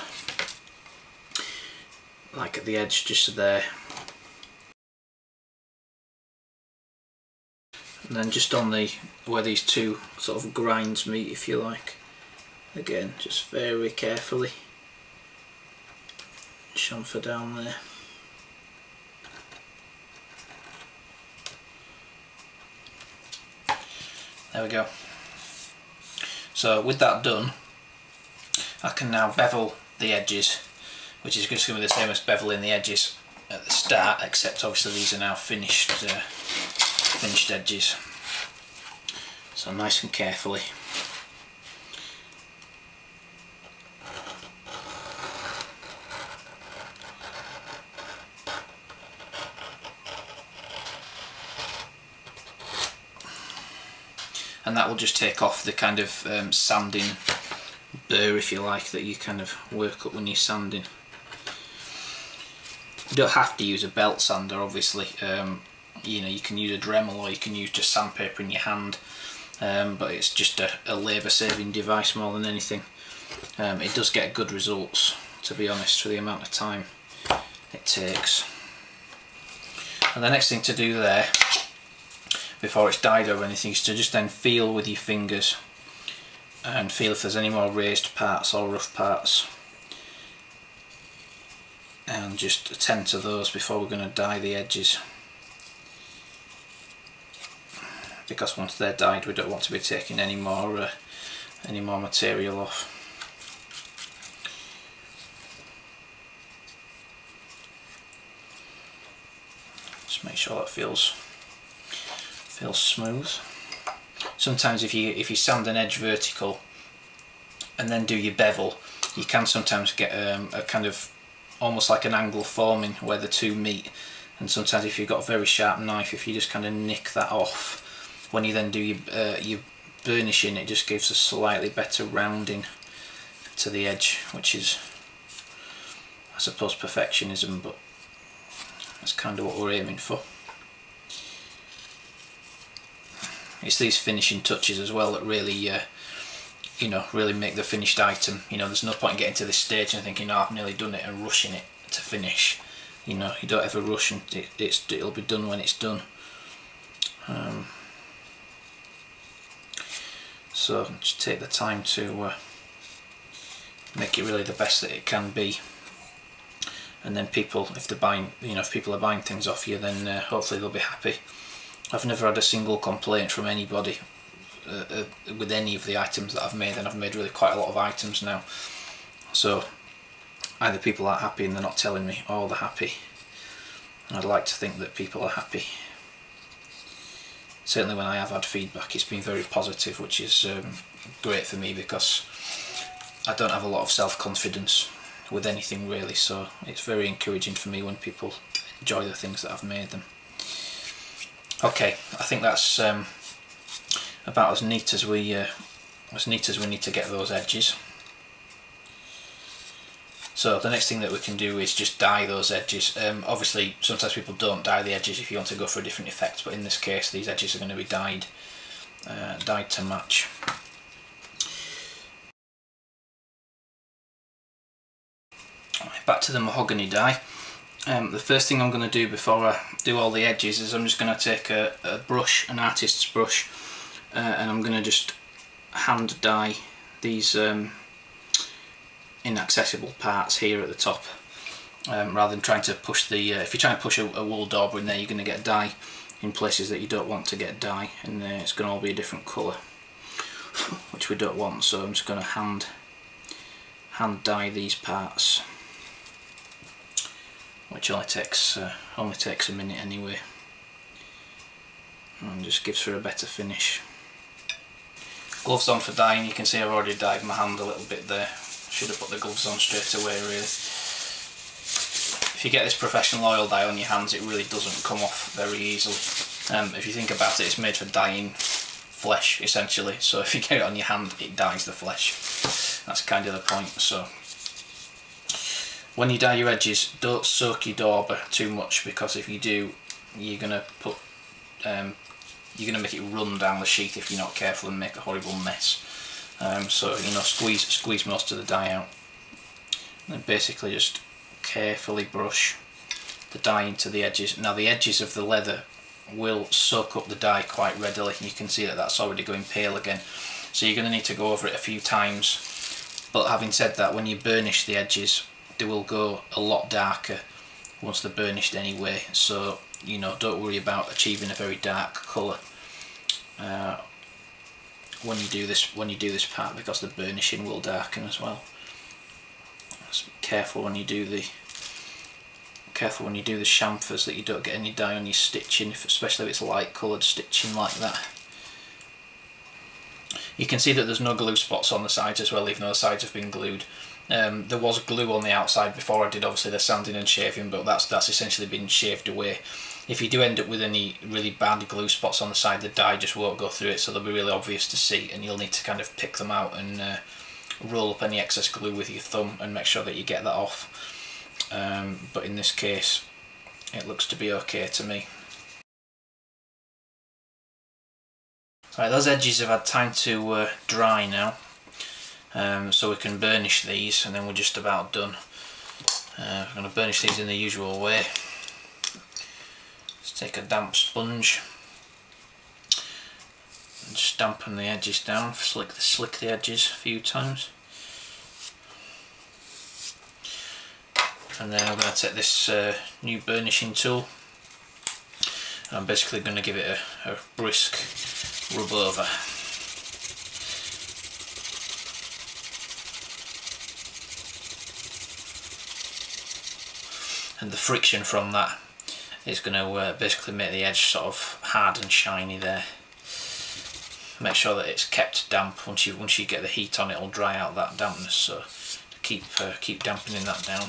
like at the edge just there, and then just on the where these two sort of grinds meet, if you like, again just very carefully chamfer down there. There we go. So with that done, I can now bevel the edges, which is just going to be the same as beveling the edges at the start, except obviously these are now finished uh, finished edges. So nice and carefully. and that will just take off the kind of um, sanding burr, if you like, that you kind of work up when you're sanding. You don't have to use a belt sander, obviously. Um, you know, you can use a Dremel, or you can use just sandpaper in your hand, um, but it's just a, a labour saving device more than anything. Um, it does get good results, to be honest, for the amount of time it takes. And the next thing to do there, before it's dyed or anything, is to just then feel with your fingers and feel if there's any more raised parts or rough parts, and just attend to those before we're going to dye the edges, because once they're dyed we don't want to be taking any more uh, any more material off. Just make sure that feels feels smooth. Sometimes if you if you sand an edge vertical and then do your bevel, you can sometimes get um, a kind of almost like an angle forming where the two meet, and sometimes if you've got a very sharp knife, if you just kind of nick that off, when you then do your, uh, your burnishing, it just gives a slightly better rounding to the edge, which is, I suppose, perfectionism, but that's kind of what we're aiming for. It's these finishing touches as well that really, uh, you know, really make the finished item. You know, there's no point in getting to this stage and thinking, oh, I've nearly done it, and rushing it to finish. You know, you don't ever rush, and it, it's, it'll be done when it's done. Um, so just take the time to uh, make it really the best that it can be. And then people, if they're buying, you know, if people are buying things off you, then uh, hopefully they'll be happy. I've never had a single complaint from anybody uh, uh, with any of the items that I've made, and I've made really quite a lot of items now. So either people are happy and they're not telling me, or they're happy. And I'd like to think that people are happy. Certainly when I have had feedback, it's been very positive, which is um, great for me, because I don't have a lot of self-confidence with anything really, so it's very encouraging for me when people enjoy the things that I've made them. Okay, I think that's um, about as neat as we uh, as neat as we need to get those edges. So the next thing that we can do is just dye those edges. Um, obviously sometimes people don't dye the edges if you want to go for a different effect, but in this case these edges are going to be dyed uh, dyed to match. Back to the mahogany dye. Um, the first thing I'm going to do before I do all the edges is I'm just going to take a, a brush, an artist's brush, uh, and I'm going to just hand dye these um, inaccessible parts here at the top, um, rather than trying to push the, uh, if you try and push a, a wool dauber in there, you're going to get dye in places that you don't want to get dye, and uh, it's going to all be a different colour, which we don't want. So I'm just going to hand, hand dye these parts, which only takes uh, only takes a minute anyway, and just gives her a better finish. Gloves on for dyeing. You can see I've already dyed my hand a little bit there. Should have put the gloves on straight away really. If you get this professional oil dye on your hands, it really doesn't come off very easily. Um, if you think about it, it's made for dyeing flesh essentially, so if you get it on your hand it dyes the flesh. That's kind of the point. So when you dye your edges, don't soak your dauber too much, because if you do, you're gonna put, um, you're gonna make it run down the sheet if you're not careful and make a horrible mess. Um, so you know, squeeze squeeze most of the dye out, and then basically just carefully brush the dye into the edges. Now the edges of the leather will soak up the dye quite readily. You can see that that's already going pale again, so you're going to need to go over it a few times. But having said that, when you burnish the edges, they will go a lot darker once they're burnished anyway, so you know, don't worry about achieving a very dark colour uh, when you do this when you do this part, because the burnishing will darken as well. Just be careful when you do the careful when you do the chamfers that you don't get any dye on your stitching, if, especially if it's light coloured stitching like that. You can see that there's no glue spots on the sides as well, even though the sides have been glued. Um, there was glue on the outside before I did obviously the sanding and shaving, but that's that's essentially been shaved away. If you do end up with any really bad glue spots on the side, the dye just won't go through it, so they'll be really obvious to see, and you'll need to kind of pick them out and uh, roll up any excess glue with your thumb and make sure that you get that off. Um, but in this case, it looks to be okay to me. Right, those edges have had time to uh, dry now, um, so we can burnish these, and then we're just about done. Uh, I'm going to burnish these in the usual way. Let's take a damp sponge and just dampen the edges down, slick the, slick the edges a few times. And then I'm going to take this uh, new burnishing tool, and I'm basically going to give it a, a brisk rub over. And the friction from that is going to uh, basically make the edge sort of hard and shiny there. Make sure that it's kept damp. Once you once you get the heat on, it'll dry out that dampness. So keep uh, keep dampening that down.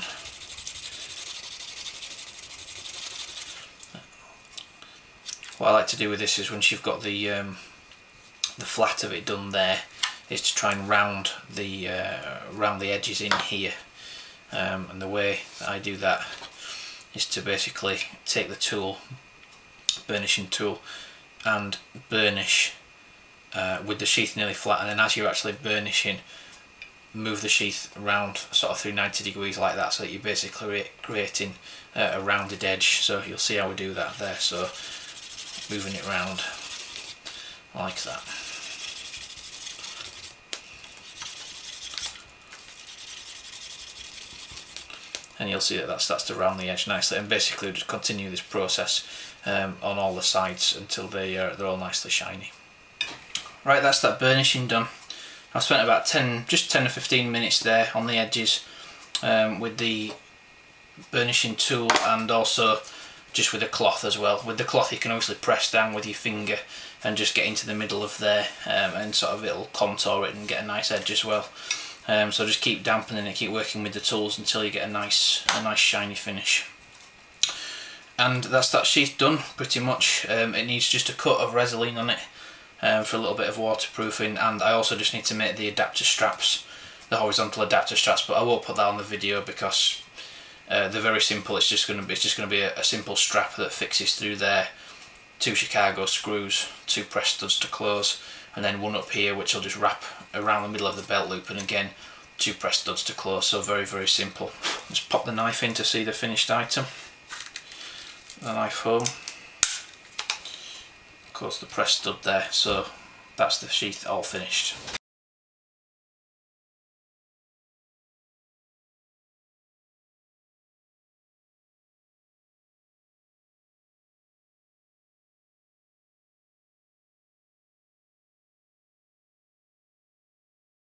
What I like to do with this is, once you've got the um, the flat of it done there, is to try and round the uh, round the edges in here. Um, and the way that I do that is to basically take the tool, burnishing tool, and burnish uh, with the sheath nearly flat, and then as you're actually burnishing, move the sheath around sort of through ninety degrees like that, so that you're basically creating uh, a rounded edge. So you'll see how we do that there. So moving it round like that. And you'll see that that starts to round the edge nicely, and basically just continue this process um, on all the sides until they are they're all nicely shiny. Right, that's that burnishing done. I've spent about ten, just ten or fifteen minutes there on the edges um, with the burnishing tool, and also just with a cloth as well. With the cloth you can obviously press down with your finger and just get into the middle of there, um, and sort of it'll contour it and get a nice edge as well. Um, so just keep dampening it, keep working with the tools until you get a nice, a nice shiny finish. And that's that sheath done pretty much. Um, it needs just a coat of Resolene on it um, for a little bit of waterproofing, and I also just need to make the adapter straps, the horizontal adapter straps, but I won't put that on the video because uh, they're very simple. It's just going to be, it's just going to be a, a simple strap that fixes through there, two Chicago screws, two press studs to close, and then one up here which will just wrap around the middle of the belt loop, and again two press studs to close. So very very simple. Just pop the knife in to see the finished item. The knife home, of course the press stud there, so that's the sheath all finished.